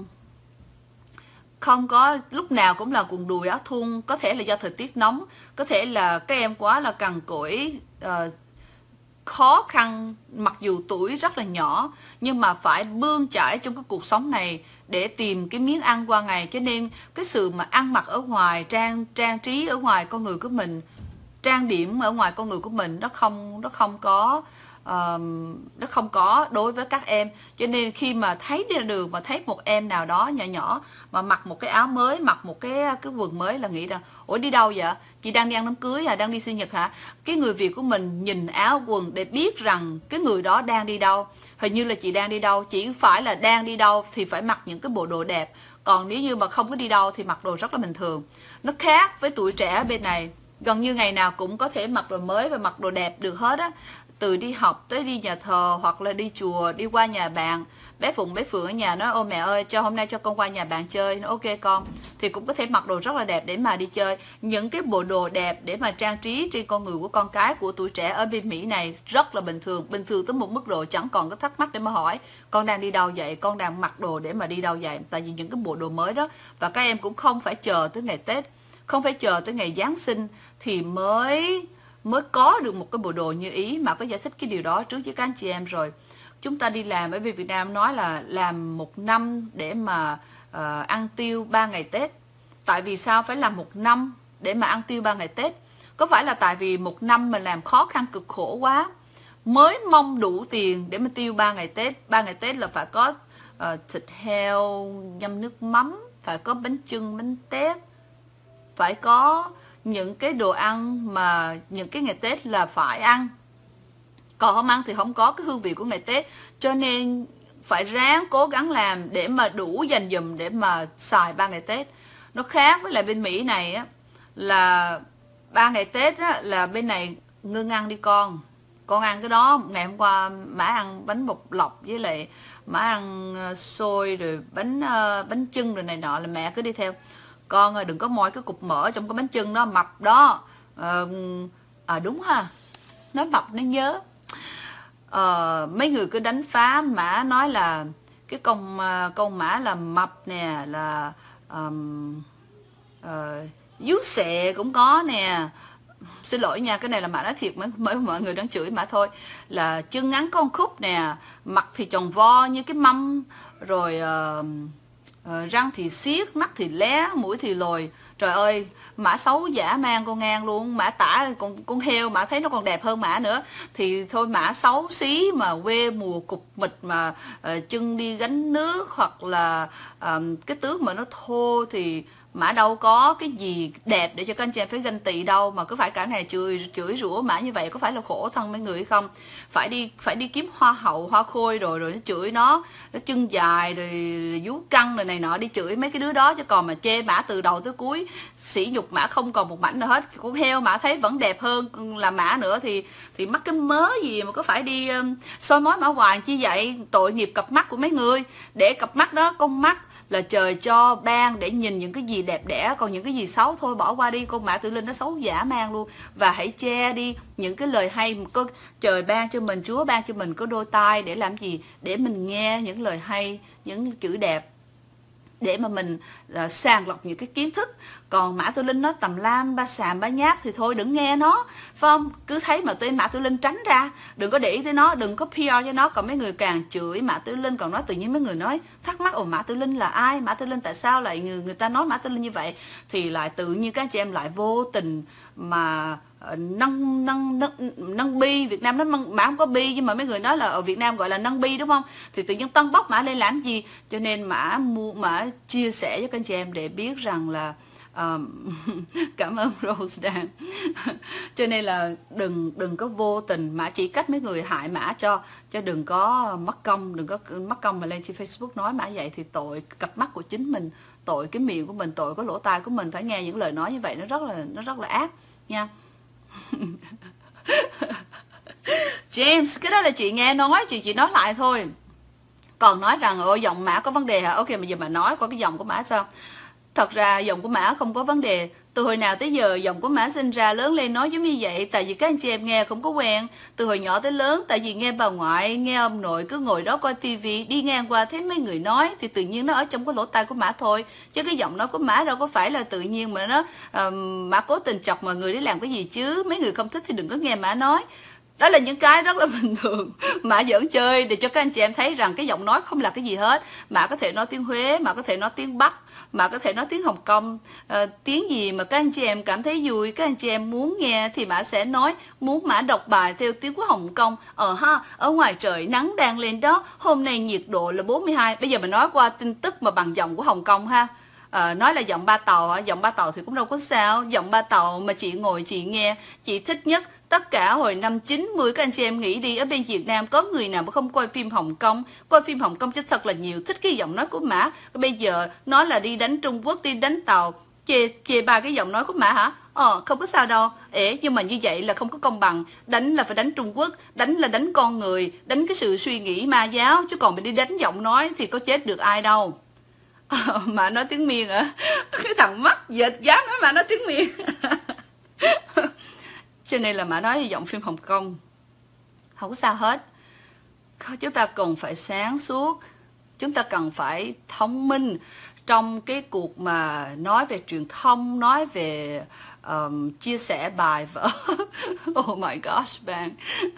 không có lúc nào cũng là quần đùi áo thun, có thể là do thời tiết nóng, có thể là các em quá là cằn cỗi, uh, khó khăn, mặc dù tuổi rất là nhỏ nhưng mà phải bươn chải trong cái cuộc sống này để tìm cái miếng ăn qua ngày. Cho nên cái sự mà ăn mặc ở ngoài, trang trang trí ở ngoài con người của mình, trang điểm ở ngoài con người của mình, nó không nó không có uh, nó không có đối với các em. Cho nên khi mà thấy đi ra đường mà thấy một em nào đó nhỏ nhỏ mà mặc một cái áo mới, mặc một cái cái quần mới là nghĩ rằng ủa đi đâu vậy, chị đang đi ăn đám cưới à, đang đi sinh nhật hả? Cái người Việt của mình nhìn áo quần để biết rằng cái người đó đang đi đâu. Hình như là chị đang đi đâu, chỉ phải là đang đi đâu thì phải mặc những cái bộ đồ đẹp, còn nếu như mà không có đi đâu thì mặc đồ rất là bình thường. Nó khác với tuổi trẻ bên này, gần như ngày nào cũng có thể mặc đồ mới và mặc đồ đẹp được hết á. Từ đi học tới đi nhà thờ, hoặc là đi chùa, đi qua nhà bạn. Bé Phụng, bé Phượng ở nhà nói ô mẹ ơi cho hôm nay cho con qua nhà bạn chơi, nó ok con, thì cũng có thể mặc đồ rất là đẹp để mà đi chơi. Những cái bộ đồ đẹp để mà trang trí trên con người của con cái của tuổi trẻ ở bên Mỹ này rất là bình thường, bình thường tới một mức độ chẳng còn có thắc mắc để mà hỏi con đang đi đâu vậy, con đang mặc đồ để mà đi đâu vậy. Tại vì những cái bộ đồ mới đó, và các em cũng không phải chờ tới ngày Tết, không phải chờ tới ngày Giáng sinh thì mới mới có được một cái bộ đồ như ý. Mà có giải thích cái điều đó trước với các anh chị em rồi. Chúng ta đi làm ở Việt Nam nói là làm một năm để mà uh, ăn tiêu ba ngày Tết. Tại vì sao phải làm một năm để mà ăn tiêu ba ngày Tết? Có phải là tại vì một năm mình làm khó khăn cực khổ quá mới mong đủ tiền để mà tiêu ba ngày Tết? Ba ngày Tết là phải có uh, thịt heo ngâm nước mắm, phải có bánh chưng, bánh tét, phải có những cái đồ ăn mà những cái ngày Tết là phải ăn. Còn không ăn thì không có cái hương vị của ngày Tết. Cho nên phải ráng cố gắng làm để mà đủ dành dùm để mà xài ba ngày Tết. Nó khác với lại bên Mỹ này á, là ba ngày Tết á, là bên này ngưng ăn đi con. Con ăn cái đó, ngày hôm qua má ăn bánh bột lọc với lại má ăn xôi rồi bánh uh, bánh chưng rồi này nọ, là mẹ cứ đi theo. Con ơi đừng có moi cái cục mỡ trong cái bánh chưng đó, mập đó. À, à đúng ha, nói mập nó nhớ. À, mấy người cứ đánh phá mã nói là cái con con mã là mập nè, là um, uh, vú xệ cũng có nè. Xin lỗi nha, cái này là mã nói thiệt, mới, mới mọi người đang chửi mã thôi. Là chân ngắn con khúc nè, mặt thì tròn vo như cái mâm, rồi uh, uh, răng thì siết, mắt thì lé, mũi thì lồi. Trời ơi, mã xấu dã man con ngang luôn. Mã tả con, con heo mã thấy nó còn đẹp hơn mã nữa. Thì thôi mã xấu xí mà quê mùa cục mịch mà uh, chân đi gánh nước, hoặc là uh, cái tướng mà nó thô thì mã đâu có cái gì đẹp để cho các anh chị em phải ganh tị đâu, mà cứ phải cả ngày chửi chửi rủa mã như vậy, có phải là khổ thân mấy người hay không? Phải đi phải đi kiếm hoa hậu hoa khôi rồi rồi nó chửi nó, nó chân dài rồi vú căng rồi này nọ, đi chửi mấy cái đứa đó, chứ còn mà chê mã từ đầu tới cuối, sỉ nhục mã không còn một mảnh nào hết. Con heo mã thấy vẫn đẹp hơn là mã nữa thì thì mắc cái mớ gì mà có phải đi um, soi mói mã hoài chi vậy? Tội nghiệp cặp mắt của mấy người, để cặp mắt đó, con mắt là trời cho ban để nhìn những cái gì đẹp đẽ, còn những cái gì xấu thôi bỏ qua đi. Con Mã Tử Linh nó xấu dã man luôn. Và hãy che đi những cái lời hay, có trời ban cho mình, Chúa ban cho mình có đôi tai để làm gì? Để mình nghe những lời hay, những chữ đẹp, để mà mình uh, sàng lọc những cái kiến thức. Còn Mã Tử Linh nó tầm lam ba xàm ba nháp thì thôi đừng nghe nó, phải không? Cứ thấy mà tên Mã Tử Linh tránh ra, đừng có để ý tới nó, đừng có pê rờ cho nó. Còn mấy người càng chửi Mã Tử Linh, còn nói tự nhiên mấy người nói thắc mắc, ồ Mã Tử Linh là ai, Mã Tử Linh tại sao lại người, người ta nói Mã Tử Linh như vậy, thì lại tự nhiên các anh chị em lại vô tình mà nâng nâng nâng nâng bi. Việt Nam nó mã không có bi, nhưng mà mấy người nói là ở Việt Nam gọi là nâng bi đúng không? Thì tự nhiên tân bốc mã lên làm gì? Cho nên mã mua mã chia sẻ cho các anh chị em để biết rằng là um, cảm ơn Rose Dan. Cho nên là đừng đừng có vô tình mã chỉ cách mấy người hại mã cho cho đừng có mất công, đừng có mất công mà lên trên Facebook nói mã vậy thì tội cặp mắt của chính mình, tội cái miệng của mình, tội có lỗ tai của mình phải nghe những lời nói như vậy, nó rất là nó rất là ác nha. James, cái đó là chị nghe nói, chị chỉ nói lại thôi. Còn nói rằng ôi giọng mã có vấn đề hả? Ok, bây giờ mà nói qua cái giọng của mã sao? Thật ra giọng của mã không có vấn đề. Từ hồi nào tới giờ giọng của mã sinh ra lớn lên nói giống như vậy. Tại vì các anh chị em nghe không có quen. Từ hồi nhỏ tới lớn, tại vì nghe bà ngoại, nghe ông nội cứ ngồi đó coi tivi, đi ngang qua thấy mấy người nói thì tự nhiên nó ở trong cái lỗ tai của mã thôi. Chứ cái giọng nói của mã đâu có phải là tự nhiên mà nó uh, mã cố tình chọc mọi người để làm cái gì chứ. Mấy người không thích thì đừng có nghe mã nói. Đó là những cái rất là bình thường. Mã giỡn chơi để cho các anh chị em thấy rằng cái giọng nói không là cái gì hết. Mã có thể nói tiếng Huế, mã có thể nói tiếng Bắc, mà có thể nói tiếng Hồng Kông, uh, tiếng gì mà các anh chị em cảm thấy vui, các anh chị em muốn nghe thì mã sẽ nói. Muốn mã đọc bài theo tiếng của Hồng Kông, ờ ha, ở ngoài trời nắng đang lên đó, hôm nay nhiệt độ là bốn mươi hai. Bây giờ mình nói qua tin tức mà bằng giọng của Hồng Kông ha. À, nói là giọng ba tàu hả? Giọng ba tàu thì cũng đâu có sao. Giọng ba tàu mà chị ngồi chị nghe, chị thích nhất. Tất cả hồi năm chín mươi các anh chị em nghĩ đi, ở bên Việt Nam có người nào mà không coi phim Hồng Kông, coi phim Hồng Kông chứ thật là nhiều, thích cái giọng nói của mã. Bây giờ nói là đi đánh Trung Quốc, đi đánh Tàu, chê chê ba cái giọng nói của mã hả? Ờ không có sao đâu. Ế, nhưng mà như vậy là không có công bằng. Đánh là phải đánh Trung Quốc, đánh là đánh con người, đánh cái sự suy nghĩ ma giáo, chứ còn mình đi đánh giọng nói thì có chết được ai đâu. À, mà nói tiếng Miên hả? Cái thằng mắt dệt dám nói mà nói tiếng Miên. Cho nên là mã nói giọng phim Hồng Kông không có sao hết. Chúng ta cần phải sáng suốt, chúng ta cần phải thông minh trong cái cuộc mà nói về truyền thông, nói về um, chia sẻ bài vở. Oh my gosh bạn.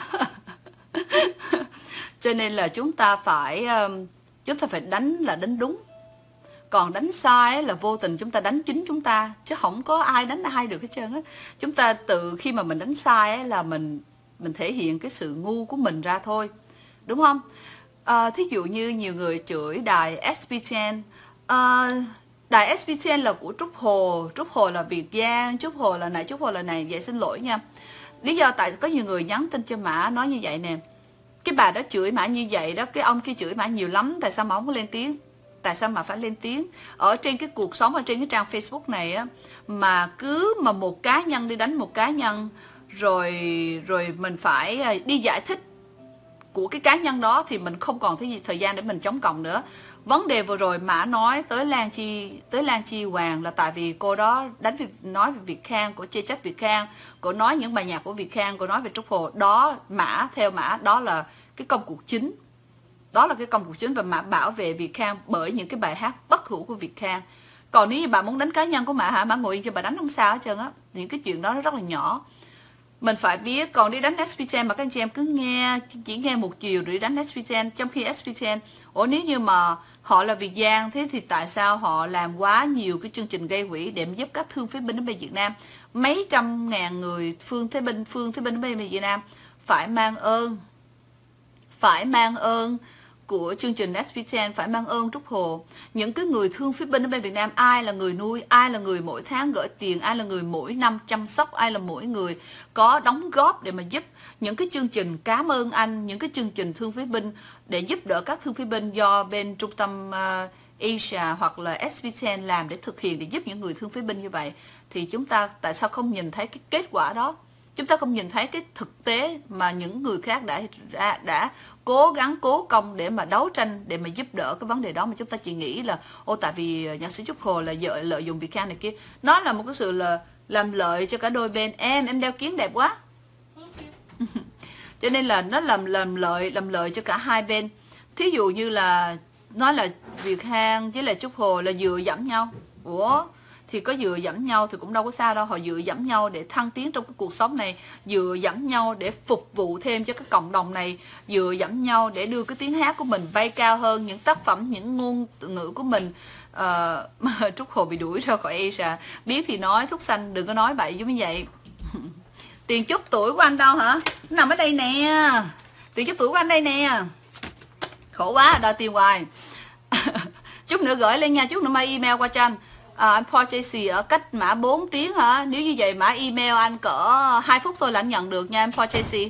Cho nên là chúng ta phải um, chúng ta phải đánh là đánh đúng. Còn đánh sai là vô tình chúng ta đánh chính chúng ta, chứ không có ai đánh ai được hết trơn á. Chúng ta tự khi mà mình đánh sai là mình mình thể hiện cái sự ngu của mình ra thôi, đúng không? À, thí dụ như nhiều người chửi đài ét bê mười. À, đài ét bê mười là của Trúc Hồ, Trúc Hồ là Việt Giang, Trúc Hồ là này, Trúc Hồ là này, vậy xin lỗi nha. Lý do tại có nhiều người nhắn tin cho mã nói như vậy nè, cái bà đó chửi mã như vậy đó, cái ông kia chửi mã nhiều lắm, tại sao mà không có lên tiếng? Tại sao mà phải lên tiếng? Ở trên cái cuộc sống, ở trên cái trang Facebook này á, mà cứ mà một cá nhân đi đánh một cá nhân, rồi rồi mình phải đi giải thích của cái cá nhân đó, thì mình không còn cái gì thời gian để mình chống cộng nữa. Vấn đề vừa rồi mã nói tới Lan Chi tới Lan Chi Hoàng là tại vì cô đó đánh về, nói về Việt Khang, cô chê trách Việt Khang, cô nói những bài nhạc của Việt Khang, cô nói về Trúc Hồ. Đó mã theo mã đó là cái công cuộc chính. Đó là cái công cuộc chính và mã bảo vệ Việt Khang bởi những cái bài hát bất hủ của Việt Khang. Còn nếu như bà muốn đánh cá nhân của mã hả, mã ngồi yên cho bà đánh không sao hết trơn á. Những cái chuyện đó nó rất là nhỏ. Mình phải biết. Còn đi đánh ét pê ten mà các anh chị em cứ nghe, chỉ nghe một chiều rồi đi đánh ét pê ten, trong khi ét pê ten, ủa nếu như mà họ là Việt Giang, thế thì tại sao họ làm quá nhiều cái chương trình gây quỹ để giúp các thương phế binh ở bên Việt Nam, mấy trăm ngàn người phương thế binh phương thế binh ở bên Việt Nam phải mang ơn, phải mang ơn của chương trình ét pê ten, phải mang ơn Trúc Hồ. Những cái người thương phế binh ở bên Việt Nam, ai là người nuôi, ai là người mỗi tháng gửi tiền, ai là người mỗi năm chăm sóc, ai là mỗi người có đóng góp để mà giúp những cái chương trình cảm ơn anh, những cái chương trình thương phế binh để giúp đỡ các thương phế binh do bên trung tâm uh, Asia hoặc là ét pê ten làm để thực hiện, để giúp những người thương phế binh như vậy. Thì chúng ta tại sao không nhìn thấy cái kết quả đó? Chúng ta không nhìn thấy cái thực tế mà những người khác đã đã, đã cố gắng cố công để mà đấu tranh, để mà giúp đỡ cái vấn đề đó, mà chúng ta chỉ nghĩ là ô tại vì nhạc sĩ Trúc Hồ là vợ lợi dụng Việt Khang này kia. Nó là một cái sự là làm lợi cho cả đôi bên. Em em đeo kiến đẹp quá. Cho nên là nó làm làm lợi làm lợi cho cả hai bên. Thí dụ như là nói là Việt Khang với lại Trúc Hồ là dựa dẫm nhau. Ủa thì có dựa dẫm nhau thì cũng đâu có sao đâu. Họ dựa dẫm nhau để thăng tiến trong cái cuộc sống này, dựa dẫm nhau để phục vụ thêm cho cái cộng đồng này, dựa dẫm nhau để đưa cái tiếng hát của mình bay cao hơn, những tác phẩm, những ngôn ngữ của mình. uh, Trúc Hồ bị đuổi ra khỏi Asia. Biết thì nói, Thúc Xanh đừng có nói bậy giống như vậy. Tiền chúc tuổi của anh đâu hả? Nó nằm ở đây nè. Tiền chúc tuổi của anh đây nè. Khổ quá, đòi tiền hoài. Chút nữa gửi lên nha, chút nữa mai email qua cho anh. À, anh Paul Tracy ở cách mã bốn tiếng hả? Nếu như vậy mã email anh cỡ hai phút thôi là anh nhận được nha anh Paul Tracy.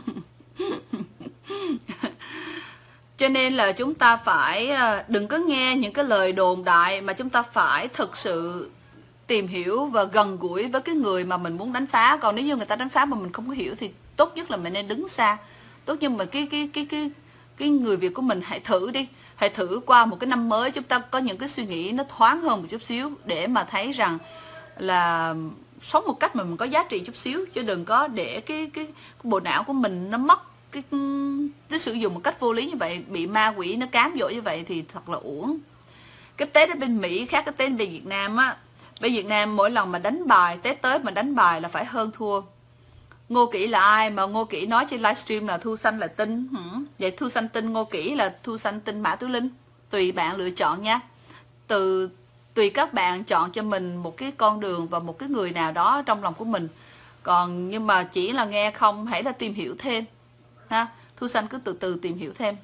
Cho nên là chúng ta phải đừng có nghe những cái lời đồn đại, mà chúng ta phải thực sự tìm hiểu và gần gũi với cái người mà mình muốn đánh phá. Còn nếu như người ta đánh phá mà mình không có hiểu thì tốt nhất là mình nên đứng xa. Tốt nhất mà cái cái cái cái cái người Việt của mình hãy thử đi, hãy thử qua một cái năm mới chúng ta có những cái suy nghĩ nó thoáng hơn một chút xíu, để mà thấy rằng là sống một cách mà mình có giá trị chút xíu, chứ đừng có để cái cái, cái bộ não của mình nó mất cái, cái sử dụng một cách vô lý như vậy, bị ma quỷ nó cám dỗ như vậy thì thật là uổng. Cái Tết ở bên Mỹ khác cái Tết bên Việt Nam á. Bên Việt Nam mỗi lần mà đánh bài, Tết tới mà đánh bài là phải hơn thua. Ngô Kỷ là ai mà Ngô Kỷ nói trên livestream là Thu Xanh là tin? Hử? Vậy Thu Xanh tin Ngô Kỷ là Thu Xanh tin Mã Tú Linh? Tùy bạn lựa chọn nha. Từ tùy các bạn chọn cho mình một cái con đường và một cái người nào đó trong lòng của mình. Còn nhưng mà chỉ là nghe không, hãy là tìm hiểu thêm ha. Thu Xanh cứ từ từ tìm hiểu thêm.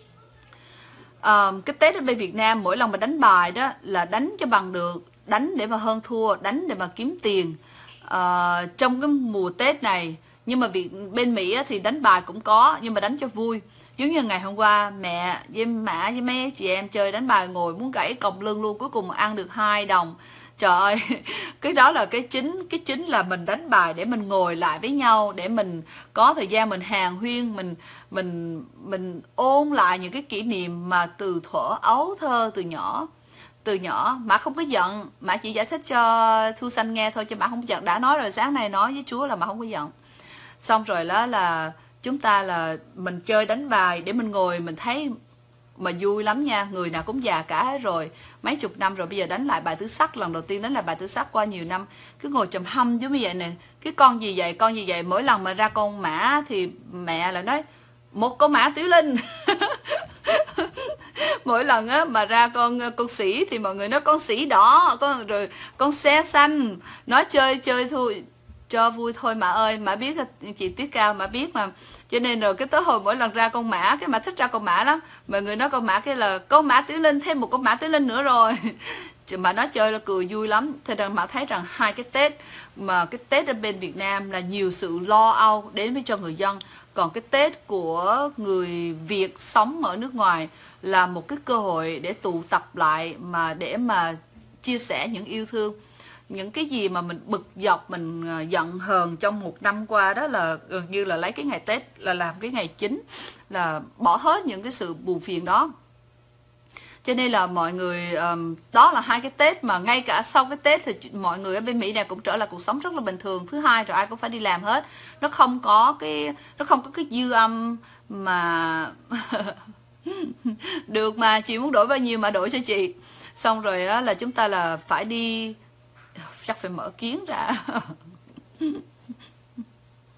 À, cái Tết ở bên Việt Nam mỗi lần mà đánh bài đó là đánh cho bằng được, đánh để mà hơn thua, đánh để mà kiếm tiền. À, trong cái mùa Tết này. Nhưng mà việc bên Mỹ á, thì đánh bài cũng có, nhưng mà đánh cho vui. Giống như ngày hôm qua mẹ với Mã với mấy chị em chơi đánh bài ngồi muốn gãy còng lưng luôn, cuối cùng ăn được hai đồng. Trời ơi, cái đó là cái chính, cái chính là mình đánh bài để mình ngồi lại với nhau, để mình có thời gian mình hàn huyên, mình mình mình ôn lại những cái kỷ niệm mà từ thuở ấu thơ từ nhỏ. Từ nhỏ Mã không có giận, Mã chỉ giải thích cho Thu Xanh nghe thôi, cho Mã không có giận. Đã nói rồi, sáng nay nói với Chúa là Mã không có giận. Xong rồi đó là chúng ta là mình chơi đánh bài để mình ngồi mình thấy mà vui lắm nha. Người nào cũng già cả hết rồi, mấy chục năm rồi, bây giờ đánh lại bài tứ sắc. Lần đầu tiên đánh lại bài tứ sắc qua nhiều năm, cứ ngồi trầm hâm giống như vậy nè. Cái con gì vậy, con gì vậy. Mỗi lần mà ra con mã thì mẹ lại nói một con mã Tiểu Linh. Mỗi lần á mà ra con con sĩ thì mọi người nói con sĩ đỏ, con rồi con xe xanh. Nói chơi chơi thôi cho vui thôi Mã ơi. Mã biết chị Tuyết Cao Mã biết mà. Cho nên rồi cái tới hồi mỗi lần ra con mã, cái Mã thích ra con mã lắm. Mọi người nói con mã cái là con mã Tiểu Linh, thêm một con mã Tiểu Linh nữa rồi. Mà nói chơi là cười vui lắm. Thế nên Mã thấy rằng hai cái Tết mà cái Tết ở bên Việt Nam là nhiều sự lo âu đến với cho người dân. Còn cái Tết của người Việt sống ở nước ngoài là một cái cơ hội để tụ tập lại, mà để mà chia sẻ những yêu thương. Những cái gì mà mình bực dọc, mình giận hờn trong một năm qua đó là gần như là lấy cái ngày Tết là làm cái ngày chính, là bỏ hết những cái sự buồn phiền đó. Cho nên là mọi người um, đó là hai cái Tết mà ngay cả sau cái Tết thì mọi người ở bên Mỹ này cũng trở lại cuộc sống rất là bình thường. Thứ hai rồi ai cũng phải đi làm hết. Nó không có cái nó không có cái dư âm mà được mà chị muốn đổi bao nhiêu mà đổi cho chị. Xong rồi đó là chúng ta là phải đi, chắc phải mở kiến ra.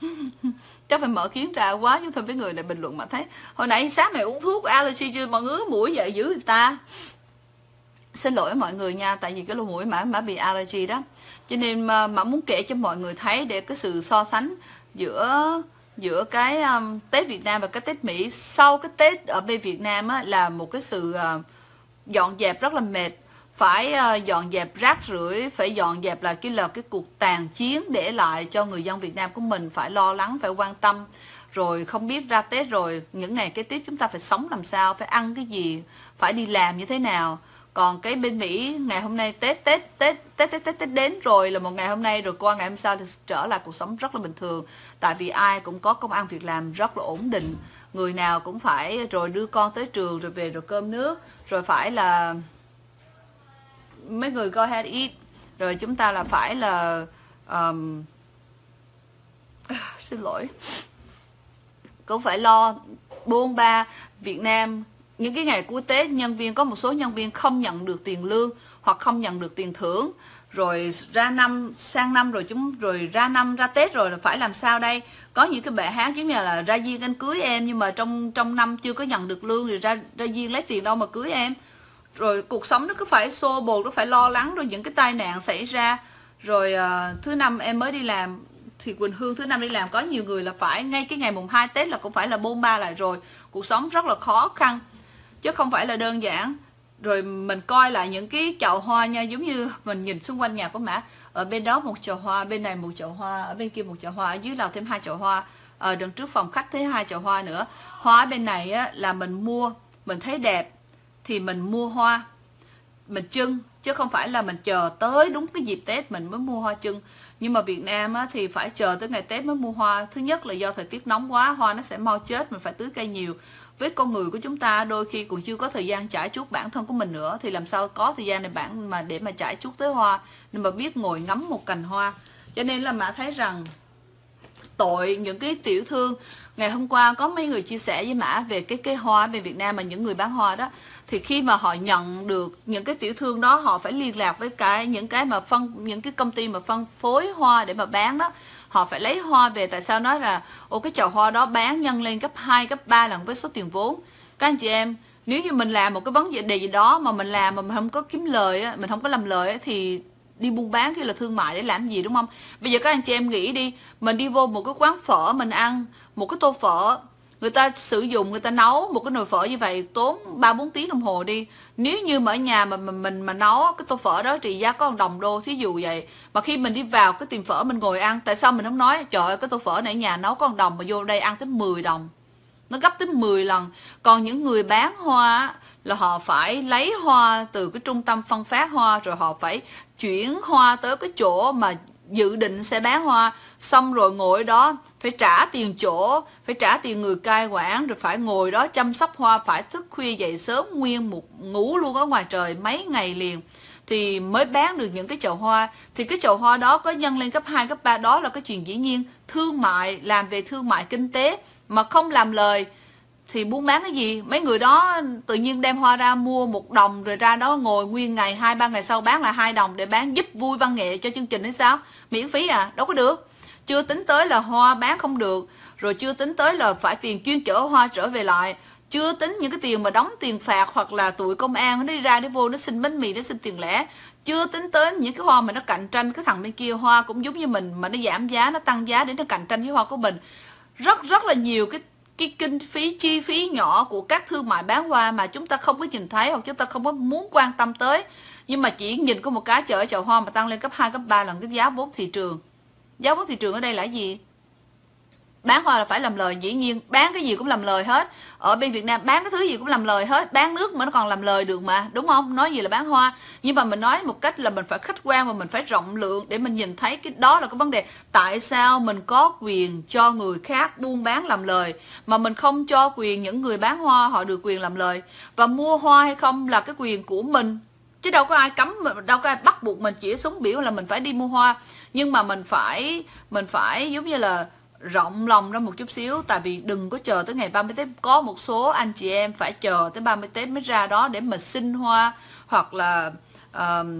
Chắc phải mở kiến ra quá chứ thôi, với người này bình luận mà thấy hồi nãy sáng này uống thuốc allergy chưa mà ngứa mũi vậy dữ người ta. Xin lỗi mọi người nha, tại vì cái lỗ mũi mã mã bị allergy đó, cho nên mà, mà muốn kể cho mọi người thấy để cái sự so sánh giữa giữa cái um, Tết Việt Nam và cái Tết Mỹ. Sau cái Tết ở bên Việt Nam á, là một cái sự uh, dọn dẹp rất là mệt, phải uh, dọn dẹp rác rưởi, phải dọn dẹp là cái là cái cuộc tàn chiến để lại cho người dân Việt Nam của mình phải lo lắng, phải quan tâm, rồi không biết ra Tết rồi những ngày kế tiếp chúng ta phải sống làm sao, phải ăn cái gì, phải đi làm như thế nào. Còn cái bên Mỹ ngày hôm nay Tết Tết Tết Tết Tết Tết, Tết đến rồi là một ngày hôm nay, rồi qua ngày hôm sau thì trở lại cuộc sống rất là bình thường, tại vì ai cũng có công ăn việc làm rất là ổn định, người nào cũng phải rồi đưa con tới trường rồi về rồi cơm nước, rồi phải là mấy người go ahead eat, rồi chúng ta là phải là um, xin lỗi cũng phải lo bôn ba. Việt Nam những cái ngày cuối Tết, nhân viên có một số nhân viên không nhận được tiền lương hoặc không nhận được tiền thưởng, rồi ra năm sang năm rồi chúng rồi ra năm ra Tết rồi là phải làm sao đây? Có những cái bài hát giống như là ra duyên anh cưới em, nhưng mà trong trong năm chưa có nhận được lương, rồi ra ra duyên lấy tiền đâu mà cưới em. Rồi cuộc sống nó cứ phải xô bồ, nó phải lo lắng, rồi những cái tai nạn xảy ra. Rồi uh, thứ năm em mới đi làm thì Quỳnh Hương thứ năm đi làm, có nhiều người là phải ngay cái ngày mùng hai Tết là cũng phải là bôn ba lại rồi. Cuộc sống rất là khó khăn chứ không phải là đơn giản. Rồi mình coi lại những cái chậu hoa nha, giống như mình nhìn xung quanh nhà của Mã, ở bên đó một chậu hoa, bên này một chậu hoa, ở bên kia một chậu hoa, ở dưới lầu thêm hai chậu hoa, ở đằng trước phòng khách thấy hai chậu hoa nữa. Hoa bên này á, là mình mua, mình thấy đẹp thì mình mua hoa, mình trưng, chứ không phải là mình chờ tới đúng cái dịp Tết mình mới mua hoa trưng. Nhưng mà Việt Nam á, thì phải chờ tới ngày Tết mới mua hoa. Thứ nhất là do thời tiết nóng quá, hoa nó sẽ mau chết, mình phải tưới cây nhiều. Với con người của chúng ta đôi khi còn chưa có thời gian trải chuốt bản thân của mình nữa, thì làm sao có thời gian này bản mà để mà trải chuốt tới hoa, nhưng mà biết ngồi ngắm một cành hoa. Cho nên là Mã thấy rằng tội những cái tiểu thương. Ngày hôm qua có mấy người chia sẻ với Mã về cái cây hoa về Việt Nam, mà những người bán hoa đó thì khi mà họ nhận được những cái tiểu thương đó, họ phải liên lạc với cái những cái mà phân những cái công ty mà phân phối hoa để mà bán đó, họ phải lấy hoa về. Tại sao nói là ô cái chậu hoa đó bán nhân lên gấp hai gấp ba lần với số tiền vốn. Các anh chị em, nếu như mình làm một cái vấn đề gì đó mà mình làm mà mình không có kiếm lời á, mình không có làm lời á, thì đi buôn bán kia là thương mại để làm gì, đúng không? Bây giờ các anh chị em nghĩ đi, mình đi vô một cái quán phở, mình ăn một cái tô phở, người ta sử dụng, người ta nấu một cái nồi phở như vậy tốn ba bốn tiếng đồng hồ đi. Nếu như mà ở nhà mà mình, mình mà nấu cái tô phở đó trị giá có một đồng đô thí dụ vậy, mà khi mình đi vào cái tiệm phở mình ngồi ăn, tại sao mình không nói trời ơi cái tô phở này ở nhà nấu có một đồng mà vô đây ăn tới mười đồng, nó gấp tới mười lần. Còn những người bán hoa là họ phải lấy hoa từ cái trung tâm phân phát hoa, rồi họ phải chuyển hoa tới cái chỗ mà dự định sẽ bán hoa, xong rồi ngồi đó phải trả tiền chỗ, phải trả tiền người cai quản, rồi phải ngồi đó chăm sóc hoa, phải thức khuya dậy sớm nguyên một ngủ luôn ở ngoài trời mấy ngày liền thì mới bán được những cái chậu hoa. Thì cái chậu hoa đó có nhân lên gấp hai gấp ba, đó là cái chuyện dĩ nhiên. Thương mại, làm về thương mại kinh tế mà không làm lời thì buôn bán cái gì? Mấy người đó tự nhiên đem hoa ra mua một đồng, rồi ra đó ngồi nguyên ngày, hai ba ngày sau bán lại hai đồng để bán giúp vui văn nghệ cho chương trình hay sao? Miễn phí à? Đâu có được. Chưa tính tới là hoa bán không được, rồi chưa tính tới là phải tiền chuyên chở hoa trở về lại, chưa tính những cái tiền mà đóng tiền phạt, hoặc là tụi công an nó đi ra đi vô nó xin bánh mì, nó xin tiền lẻ. Chưa tính tới những cái hoa mà nó cạnh tranh cái thằng bên kia, hoa cũng giống như mình mà nó giảm giá, nó tăng giá để nó cạnh tranh với hoa của mình. Rất rất là nhiều cái cái kinh phí, chi phí nhỏ của các thương mại bán hoa mà chúng ta không có nhìn thấy, hoặc chúng ta không có muốn quan tâm tới. Nhưng mà chỉ nhìn có một cái chợ chậu hoa mà tăng lên gấp hai gấp ba lần cái giá vốn thị trường. Giá vốn thị trường ở đây là gì? Bán hoa là phải làm lời, dĩ nhiên bán cái gì cũng làm lời hết. Ở bên Việt Nam bán cái thứ gì cũng làm lời hết, bán nước mà nó còn làm lời được mà, đúng không? Nói gì là bán hoa. Nhưng mà mình nói một cách là mình phải khách quan và mình phải rộng lượng để mình nhìn thấy cái đó là cái vấn đề. Tại sao mình có quyền cho người khác buôn bán làm lời mà mình không cho quyền những người bán hoa họ được quyền làm lời? Và mua hoa hay không là cái quyền của mình, chứ đâu có ai cấm, đâu có ai bắt buộc mình chỉ xuống biểu là mình phải đi mua hoa. Nhưng mà mình phải mình phải giống như là rộng lòng ra một chút xíu. Tại vì đừng có chờ tới ngày ba mươi Tết. Có một số anh chị em phải chờ tới ba mươi Tết mới ra đó để mà xin hoa, hoặc là uh,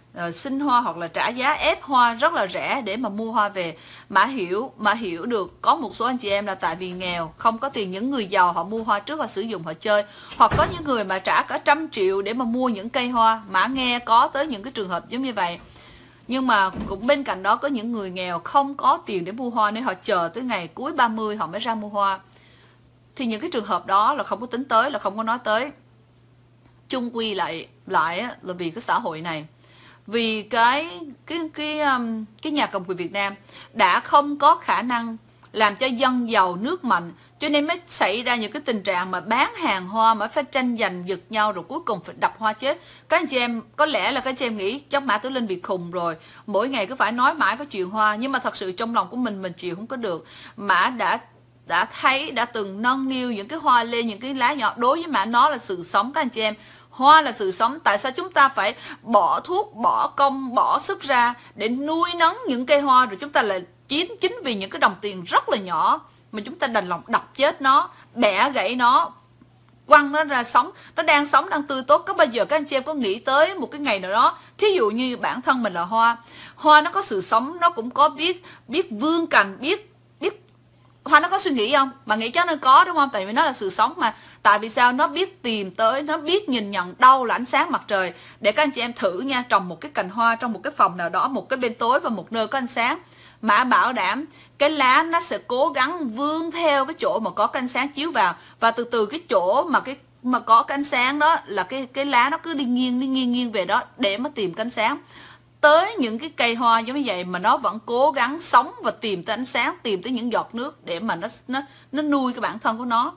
uh, xin hoa hoặc là trả giá ép hoa rất là rẻ để mà mua hoa về. Mà hiểu mà hiểu được có một số anh chị em là tại vì nghèo, không có tiền. Những người giàu họ mua hoa trước và sử dụng họ chơi, hoặc có những người mà trả cả trăm triệu để mà mua những cây hoa. Mà nghe có tới những cái trường hợp giống như vậy. Nhưng mà cũng bên cạnh đó có những người nghèo không có tiền để mua hoa nên họ chờ tới ngày cuối ba mươi họ mới ra mua hoa. Thì những cái trường hợp đó là không có tính tới, là không có nói tới. Chung quy lại lại là vì cái xã hội này, vì cái cái cái um, cái nhà cầm quyền Việt Nam đã không có khả năng làm cho dân giàu nước mạnh, cho nên mới xảy ra những cái tình trạng mà bán hàng hoa mà phải tranh giành giật nhau, rồi cuối cùng phải đập hoa chết. Các anh chị em có lẽ là các anh chị em nghĩ chắc Mã Tử Linh bị khùng rồi, mỗi ngày cứ phải nói mãi có chuyện hoa, nhưng mà thật sự trong lòng của mình mình chịu không có được. Mã đã đã thấy, đã từng nâng niu những cái hoa lên, những cái lá nhỏ. Đối với Mã nó là sự sống các anh chị em. Hoa là sự sống. Tại sao chúng ta phải bỏ thuốc, bỏ công, bỏ sức ra để nuôi nấng những cây hoa, rồi chúng ta lại chính chính vì những cái đồng tiền rất là nhỏ mà chúng ta đành lòng đập chết nó, bẻ gãy nó, quăng nó ra sống. Nó đang sống, đang tươi tốt. Có bao giờ các anh chị em có nghĩ tới một cái ngày nào đó, thí dụ như bản thân mình là hoa, hoa nó có sự sống, nó cũng có biết biết vươn cành, biết hoa nó có suy nghĩ không? Mà nghĩ chắc nó có, đúng không? Tại vì nó là sự sống mà. Tại vì sao? Nó biết tìm tới, nó biết nhìn nhận đâu là ánh sáng mặt trời. Để các anh chị em thử nha, trồng một cái cành hoa trong một cái phòng nào đó, một cái bên tối và một nơi có ánh sáng. Mã bảo đảm cái lá nó sẽ cố gắng vươn theo cái chỗ mà có cái ánh sáng chiếu vào, và từ từ cái chỗ mà cái mà có cái ánh sáng đó là cái cái lá nó cứ đi nghiêng đi nghiêng nghiêng về đó để mà tìm cái ánh sáng. Tới những cái cây hoa giống như vậy mà nó vẫn cố gắng sống và tìm tới ánh sáng, tìm tới những giọt nước để mà nó nó nó nuôi cái bản thân của nó.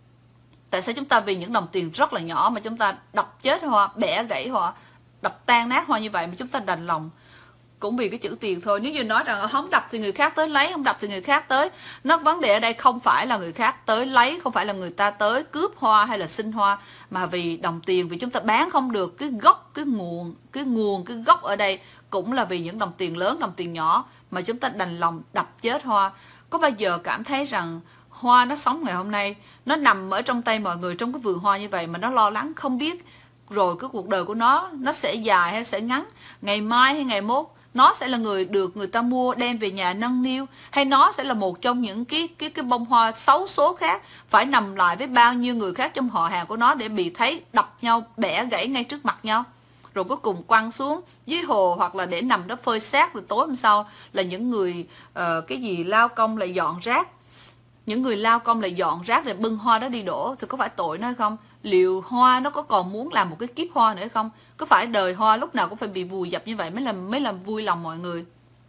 Tại sao chúng ta vì những đồng tiền rất là nhỏ mà chúng ta đập chết hoa, bẻ gãy hoa, đập tan nát hoa như vậy mà chúng ta đành lòng? Cũng vì cái chữ tiền thôi. Nếu như nói rằng không đập thì người khác tới lấy, không đập thì người khác tới. Nó vấn đề ở đây không phải là người khác tới lấy, không phải là người ta tới cướp hoa hay là xin hoa, mà vì đồng tiền, vì chúng ta bán không được. Cái gốc, cái nguồn, cái nguồn, cái gốc ở đây cũng là vì những đồng tiền lớn, đồng tiền nhỏ mà chúng ta đành lòng đập chết hoa. Có bao giờ cảm thấy rằng hoa nó sống ngày hôm nay, nó nằm ở trong tay mọi người trong cái vườn hoa như vậy mà nó lo lắng không biết rồi cái cuộc đời của nó nó sẽ dài hay sẽ ngắn, ngày mai hay ngày mốt nó sẽ là người được người ta mua đem về nhà nâng niu, hay nó sẽ là một trong những cái cái cái bông hoa xấu số khác phải nằm lại với bao nhiêu người khác trong họ hàng của nó để bị thấy đập nhau, bẻ gãy ngay trước mặt nhau, rồi cuối cùng quăng xuống dưới hồ hoặc là để nằm đó phơi xác, rồi tối hôm sau là những người uh, cái gì lao công lại dọn rác, những người lao công lại dọn rác để bưng hoa đó đi đổ, thì có phải tội nó hay không? Liệu hoa nó có còn muốn làm một cái kiếp hoa nữa hay không? Có phải đời hoa lúc nào cũng phải bị vùi dập như vậy mới làm mới làm vui lòng mọi người?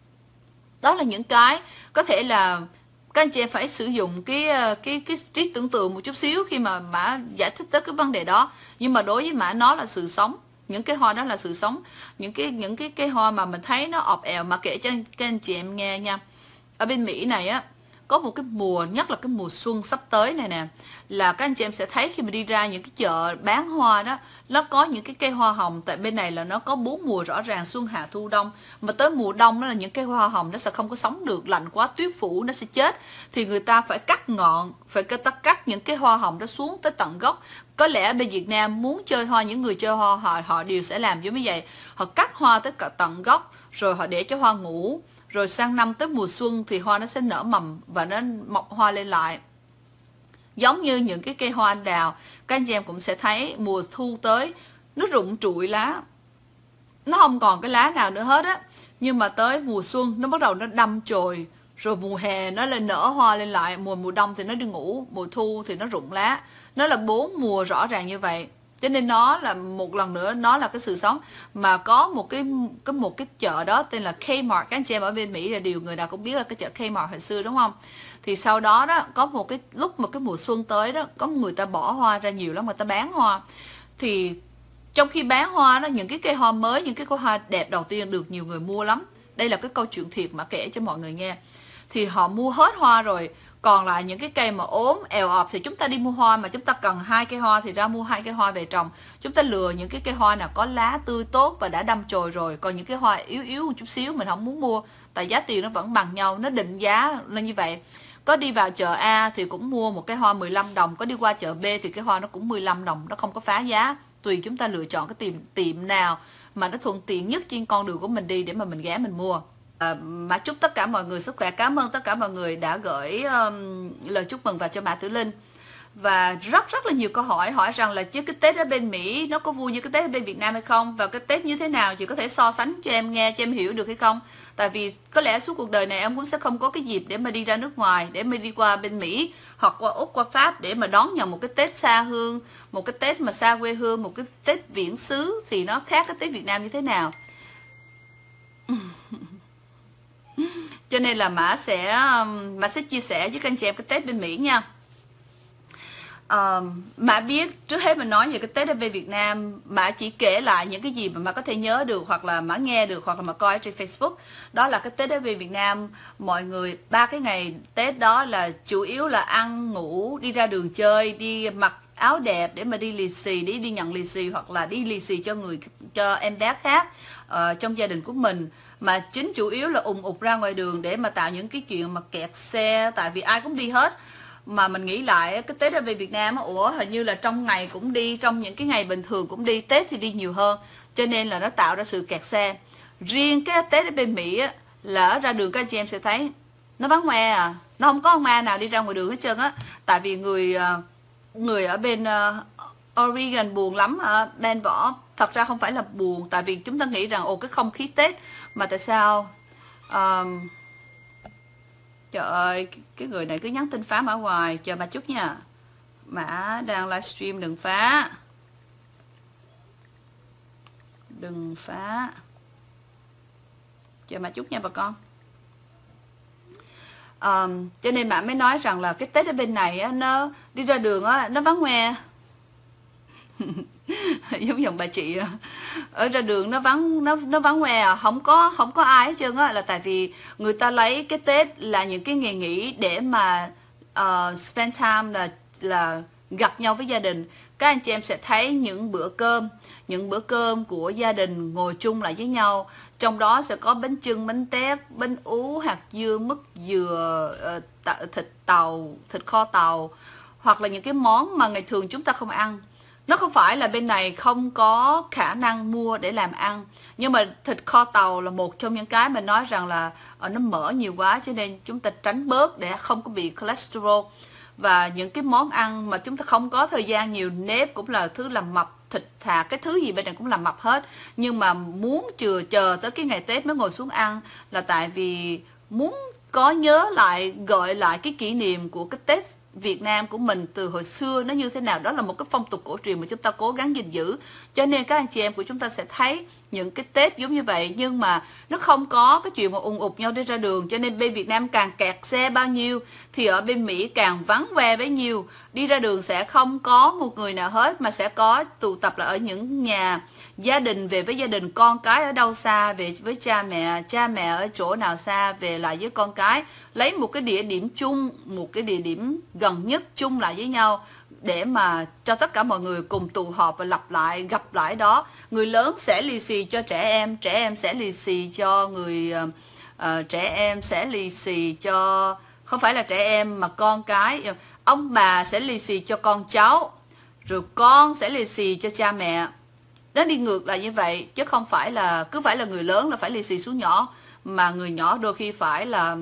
Đó là những cái có thể là các anh chị em phải sử dụng cái cái cái trí tưởng tượng một chút xíu khi mà Mã giải thích tới cái vấn đề đó. Nhưng mà đối với Mã nó là sự sống. Những cái hoa đó là sự sống. Những cái những cái cái hoa mà mình thấy nó ọp ẻo, mà kể cho các anh chị em nghe nha. Ở bên Mỹ này á, có một cái mùa, nhất là cái mùa xuân sắp tới này nè, là các anh chị em sẽ thấy khi mà đi ra những cái chợ bán hoa đó, nó có những cái cây hoa hồng. Tại bên này là nó có bốn mùa rõ ràng: xuân, hạ, thu, đông. Mà tới mùa đông đó là những cây hoa hồng nó sẽ không có sống được, lạnh quá tuyết phủ nó sẽ chết, thì người ta phải cắt ngọn, phải cắt cắt những cái hoa hồng đó xuống tới tận gốc. Có lẽ bên Việt Nam muốn chơi hoa, những người chơi hoa họ họ đều sẽ làm giống như vậy, họ cắt hoa tới cả tận gốc rồi họ để cho hoa ngủ. Rồi sang năm tới mùa xuân thì hoa nó sẽ nở mầm và nó mọc hoa lên lại. Giống như những cái cây hoa anh đào, các anh chị em cũng sẽ thấy mùa thu tới nó rụng trụi lá, nó không còn cái lá nào nữa hết á. Nhưng mà tới mùa xuân nó bắt đầu nó đâm chồi, rồi mùa hè nó lên nở hoa lên lại, mùa mùa đông thì nó đi ngủ, mùa thu thì nó rụng lá. Nó là bốn mùa rõ ràng như vậy. Cho nên nó là một lần nữa, nó là cái sự sống. Mà có một cái cái một cái chợ đó tên là Kmart. Các anh chị em ở bên Mỹ là điều người nào cũng biết là cái chợ Kmart hồi xưa, đúng không? Thì sau đó đó có một cái lúc mà cái mùa xuân tới đó, có người ta bỏ hoa ra nhiều lắm, người ta bán hoa. Thì trong khi bán hoa đó, những cái cây hoa mới, những cái cây hoa đẹp đầu tiên được nhiều người mua lắm. Đây là cái câu chuyện thiệt mà kể cho mọi người nghe. Thì họ mua hết hoa rồi, còn lại những cái cây mà ốm èo ọp thì chúng ta đi mua hoa, mà chúng ta cần hai cây hoa thì ra mua hai cây hoa về trồng. Chúng ta lựa những cái cây hoa nào có lá tươi tốt và đã đâm chồi rồi. Còn những cái hoa yếu yếu một chút xíu mình không muốn mua, tại giá tiền nó vẫn bằng nhau, nó định giá lên như vậy. Có đi vào chợ A thì cũng mua một cái hoa mười lăm đồng, có đi qua chợ B thì cái hoa nó cũng mười lăm đồng, nó không có phá giá. tùy chúng ta lựa chọn cái tiệm tiệm nào mà nó thuận tiện nhất trên con đường của mình đi để mà mình ghé mình mua. À, Mã chúc tất cả mọi người sức khỏe. Cảm ơn tất cả mọi người đã gửi um, lời chúc mừng vào cho Mã Tử Linh. Và rất rất là nhiều câu hỏi hỏi rằng là chứ cái Tết ở bên Mỹ nó có vui như cái Tết ở bên Việt Nam hay không, và cái Tết như thế nào, chị có thể so sánh cho em nghe, cho em hiểu được hay không. Tại vì có lẽ suốt cuộc đời này em cũng sẽ không có cái dịp để mà đi ra nước ngoài, để mà đi qua bên Mỹ hoặc qua Úc, qua Pháp để mà đón nhận một cái Tết xa hương, một cái Tết mà xa quê hương, một cái Tết viễn xứ thì nó khác cái Tết Việt Nam như thế nào. Cho nên là Mã sẽ Mã sẽ chia sẻ với các anh chị em cái Tết bên Mỹ nha. Uh, Mã biết trước hết mình nói về cái Tết ở bên Việt Nam, Mã chỉ kể lại những cái gì mà Mã có thể nhớ được, hoặc là Mã nghe được, hoặc là Mã coi trên Facebook. Đó là cái Tết ở bên Việt Nam, mọi người ba cái ngày Tết đó là chủ yếu là ăn ngủ, đi ra đường chơi, đi mặc áo đẹp để mà đi lì xì, đi đi nhận lì xì, hoặc là đi lì xì cho người cho em bé khác uh, trong gia đình của mình. Mà chính chủ yếu là ùn ụt ra ngoài đường để mà tạo những cái chuyện mà kẹt xe, tại vì ai cũng đi hết. Mà mình nghĩ lại cái Tết ở bên Việt Nam, ủa hình như là trong ngày cũng đi, trong những cái ngày bình thường cũng đi, Tết thì đi nhiều hơn, cho nên là nó tạo ra sự kẹt xe. Riêng cái Tết ở bên Mỹ á, là ở ra đường các anh chị em sẽ thấy nó vắng hoe à, nó không có ông ma nào đi ra ngoài đường hết trơn á. Tại vì người người ở bên uh, Oregon buồn lắm hả Ben Võ. Thật ra không phải là buồn, tại vì chúng ta nghĩ rằng ồ cái không khí Tết mà tại sao um, trời ơi, cái người này cứ nhắn tin phá Mã hoài. Chờ Mã chút nha. Mã đang livestream, đừng phá. Đừng phá. Chờ Mã chút nha bà con. um, Cho nên Mã mới nói rằng là cái Tết ở bên này á, nó đi ra đường á, nó vắng hoe. Giống dòng bà chị ở ra đường nó vắng nó nó vắng hoe à, không có không có ai hết trơn á. Là tại vì người ta lấy cái Tết là những cái ngày nghỉ để mà uh, spend time, là là gặp nhau với gia đình. Các anh chị em sẽ thấy những bữa cơm những bữa cơm của gia đình ngồi chung lại với nhau, trong đó sẽ có bánh chưng, bánh tét, bánh ú, hạt dưa, mứt dừa, uh, thịt tàu, thịt kho tàu, hoặc là những cái món mà ngày thường chúng ta không ăn. Nó không phải là bên này không có khả năng mua để làm ăn, nhưng mà thịt kho tàu là một trong những cái mình nói rằng là nó mỡ nhiều quá, cho nên chúng ta tránh bớt để không có bị cholesterol. Và những cái món ăn mà chúng ta không có thời gian nhiều, nếp cũng là thứ làm mập, thịt thà cái thứ gì bên này cũng làm mập hết. Nhưng mà muốn chừa chờ tới cái ngày Tết mới ngồi xuống ăn, là tại vì muốn có nhớ lại, gợi lại cái kỷ niệm của cái Tết Việt Nam của mình từ hồi xưa nó như thế nào. Đó là một cái phong tục cổ truyền mà chúng ta cố gắng gìn giữ. Cho nên các anh chị em của chúng ta sẽ thấy những cái Tết giống như vậy, nhưng mà nó không có cái chuyện mà ùn ụt nhau đi ra đường. Cho nên bên Việt Nam càng kẹt xe bao nhiêu thì ở bên Mỹ càng vắng ve bấy nhiêu. Đi ra đường sẽ không có một người nào hết, mà sẽ có tụ tập là ở những nhà gia đình, về với gia đình, con cái ở đâu xa về với cha mẹ, cha mẹ ở chỗ nào xa về lại với con cái, lấy một cái địa điểm chung, một cái địa điểm gần nhất chung lại với nhau để mà cho tất cả mọi người cùng tụ họp và lặp lại, gặp lại đó. Người lớn sẽ lì xì cho trẻ em, trẻ em sẽ lì xì cho người uh, trẻ em sẽ lì xì cho, không phải là trẻ em mà con cái, ông bà sẽ lì xì cho con cháu, rồi con sẽ lì xì cho cha mẹ. Nó đi ngược lại như vậy, chứ không phải là cứ phải là người lớn là phải lì xì xuống nhỏ, mà người nhỏ đôi khi phải là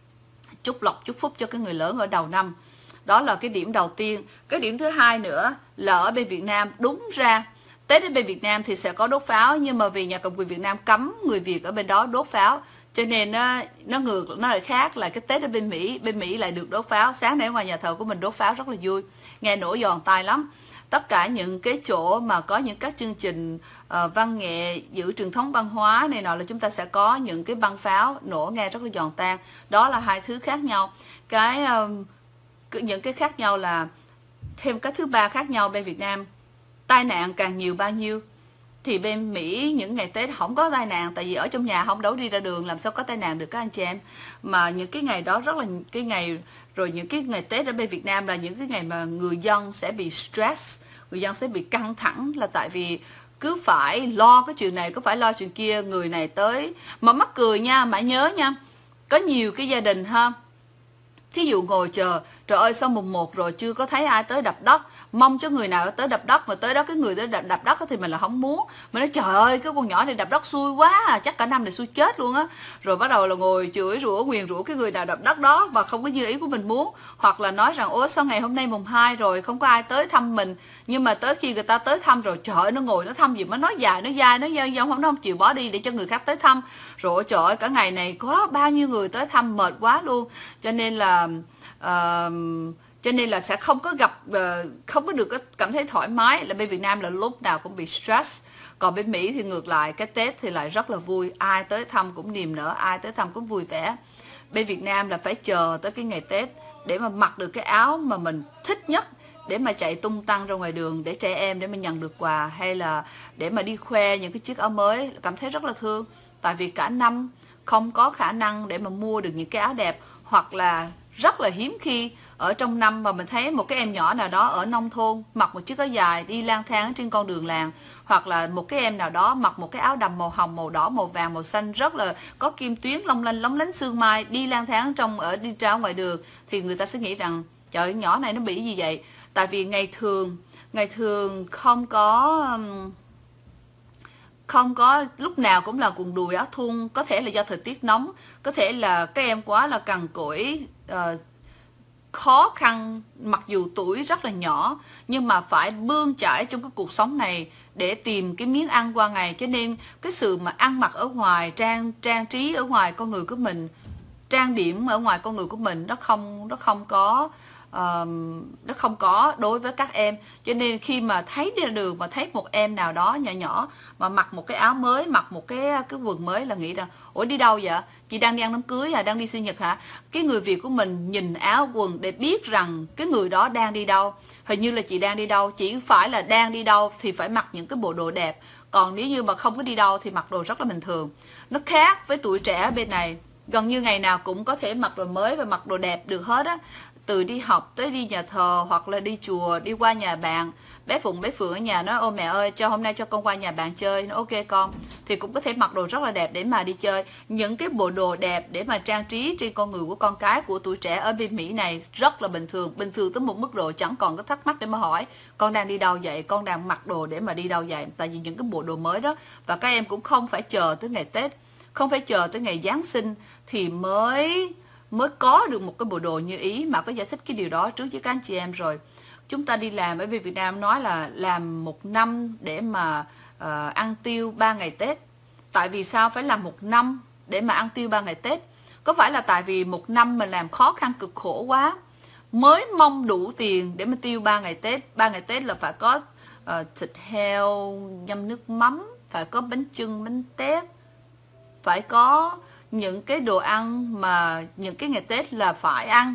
chúc lộc chúc phúc cho cái người lớn ở đầu năm. Đó là cái điểm đầu tiên. Cái điểm thứ hai nữa là ở bên Việt Nam, đúng ra Tết ở bên Việt Nam thì sẽ có đốt pháo, nhưng mà vì nhà cầm quyền Việt Nam cấm người Việt ở bên đó đốt pháo, cho nên nó, nó ngược, nó lại khác là cái Tết ở bên Mỹ. Bên Mỹ lại được đốt pháo. Sáng nay ở ngoài nhà thờ của mình đốt pháo rất là vui, nghe nổ giòn tai lắm. Tất cả những cái chỗ mà có những các chương trình uh, văn nghệ, giữ truyền thống văn hóa này nọ là chúng ta sẽ có những cái băng pháo nổ nghe rất là giòn tan. Đó là hai thứ khác nhau. Cái uh, những cái khác nhau là thêm cái thứ ba khác nhau. Bên Việt Nam tai nạn càng nhiều bao nhiêu thì bên Mỹ những ngày Tết không có tai nạn, tại vì ở trong nhà không đấu đi ra đường, làm sao có tai nạn được các anh chị em. Mà những cái ngày đó rất là cái ngày, rồi những cái ngày Tết ở bên Việt Nam là những cái ngày mà người dân sẽ bị stress, người dân sẽ bị căng thẳng, là tại vì cứ phải lo cái chuyện này, cứ phải lo chuyện kia, người này tới. Mà mắc cười nha, mãi nhớ nha, có nhiều cái gia đình ha, Thí dụ ngồi chờ, trời ơi sau mùng một rồi chưa có thấy ai tới đập đất, mong cho người nào tới đập đất, mà tới đó cái người tới đập, đập đất thì mình là không muốn. Mình nói trời ơi cái con nhỏ này đập đất xui quá à, chắc cả năm này xui chết luôn á. Rồi bắt đầu là ngồi chửi rủa nguyền rủa cái người nào đập đất đó mà không có như ý của mình muốn. Hoặc là nói rằng ủa sao ngày hôm nay mùng hai rồi không có ai tới thăm mình, nhưng mà tới khi người ta tới thăm rồi trời ơi nó ngồi nó thăm gì mà nói dài nó dai nó dai không nó không chịu bỏ đi để cho người khác tới thăm. Rồi trời ơi cả ngày này có bao nhiêu người tới thăm mệt quá luôn. Cho nên là Uh, cho nên là sẽ không có gặp uh, không có được cảm thấy thoải mái. Là bên Việt Nam là lúc nào cũng bị stress, còn bên Mỹ thì ngược lại, cái Tết thì lại rất là vui, ai tới thăm cũng niềm nở, ai tới thăm cũng vui vẻ. Bên Việt Nam là phải chờ tới cái ngày Tết để mà mặc được cái áo mà mình thích nhất, để mà chạy tung tăng ra ngoài đường để trẻ em để mà nhận được quà, hay là để mà đi khoe những cái chiếc áo mới, cảm thấy rất là thương. Tại vì cả năm không có khả năng để mà mua được những cái áo đẹp, hoặc là rất là hiếm khi ở trong năm mà mình thấy một cái em nhỏ nào đó ở nông thôn mặc một chiếc áo dài đi lang thang trên con đường làng, hoặc là một cái em nào đó mặc một cái áo đầm màu hồng, màu đỏ, màu vàng, màu xanh rất là có kim tuyến long lanh lóng lánh sương mai đi lang thang trong ở đi ra ngoài đường, thì người ta sẽ nghĩ rằng trời ơi, nhỏ này nó bị gì vậy. Tại vì ngày thường ngày thường không có không có lúc nào cũng là quần đùi áo thun, có thể là do thời tiết nóng, có thể là các em quá là cằn cỗi, uh, khó khăn, mặc dù tuổi rất là nhỏ nhưng mà phải bươn chải trong cái cuộc sống này để tìm cái miếng ăn qua ngày. Cho nên cái sự mà ăn mặc ở ngoài, trang trang trí ở ngoài con người của mình, trang điểm ở ngoài con người của mình, nó không nó không có uh, nó không có đối với các em. Cho nên khi mà thấy đi ra đường mà thấy một em nào đó nhỏ nhỏ mà mặc một cái áo mới, mặc một cái cái quần mới là nghĩ rằng ủa đi đâu vậy, chị đang đi ăn đám cưới hả, đang đi sinh nhật hả? Cái người Việt của mình nhìn áo quần để biết rằng cái người đó đang đi đâu. Hình như là chị đang đi đâu, chỉ phải là đang đi đâu thì phải mặc những cái bộ đồ đẹp, còn nếu như mà không có đi đâu thì mặc đồ rất là bình thường. Nó khác với tuổi trẻ bên này, gần như ngày nào cũng có thể mặc đồ mới và mặc đồ đẹp được hết á. Từ đi học tới đi nhà thờ, hoặc là đi chùa, đi qua nhà bạn. Bé Phụng, bé Phượng ở nhà nói ô mẹ ơi cho hôm nay cho con qua nhà bạn chơi, nó ok con, thì cũng có thể mặc đồ rất là đẹp để mà đi chơi. Những cái bộ đồ đẹp để mà trang trí trên con người của con cái của tuổi trẻ ở bên Mỹ này rất là bình thường, bình thường tới một mức độ chẳng còn có thắc mắc để mà hỏi con đang đi đâu vậy, con đang mặc đồ để mà đi đâu vậy. Tại vì những cái bộ đồ mới đó, và các em cũng không phải chờ tới ngày Tết, không phải chờ tới ngày Giáng sinh thì mới mới có được một cái bộ đồ như ý. Mà có giải thích cái điều đó trước với các anh chị em rồi. Chúng ta đi làm ở Việt Nam nói là làm một năm để mà uh, ăn tiêu ba ngày Tết. Tại vì sao phải làm một năm để mà ăn tiêu ba ngày Tết? Có phải là tại vì một năm mình làm khó khăn cực khổ quá mới mong đủ tiền để mà tiêu ba ngày Tết? Ba ngày Tết là phải có uh, thịt heo ngâm nước mắm, phải có bánh chưng, bánh tét, phải có những cái đồ ăn mà những cái ngày Tết là phải ăn.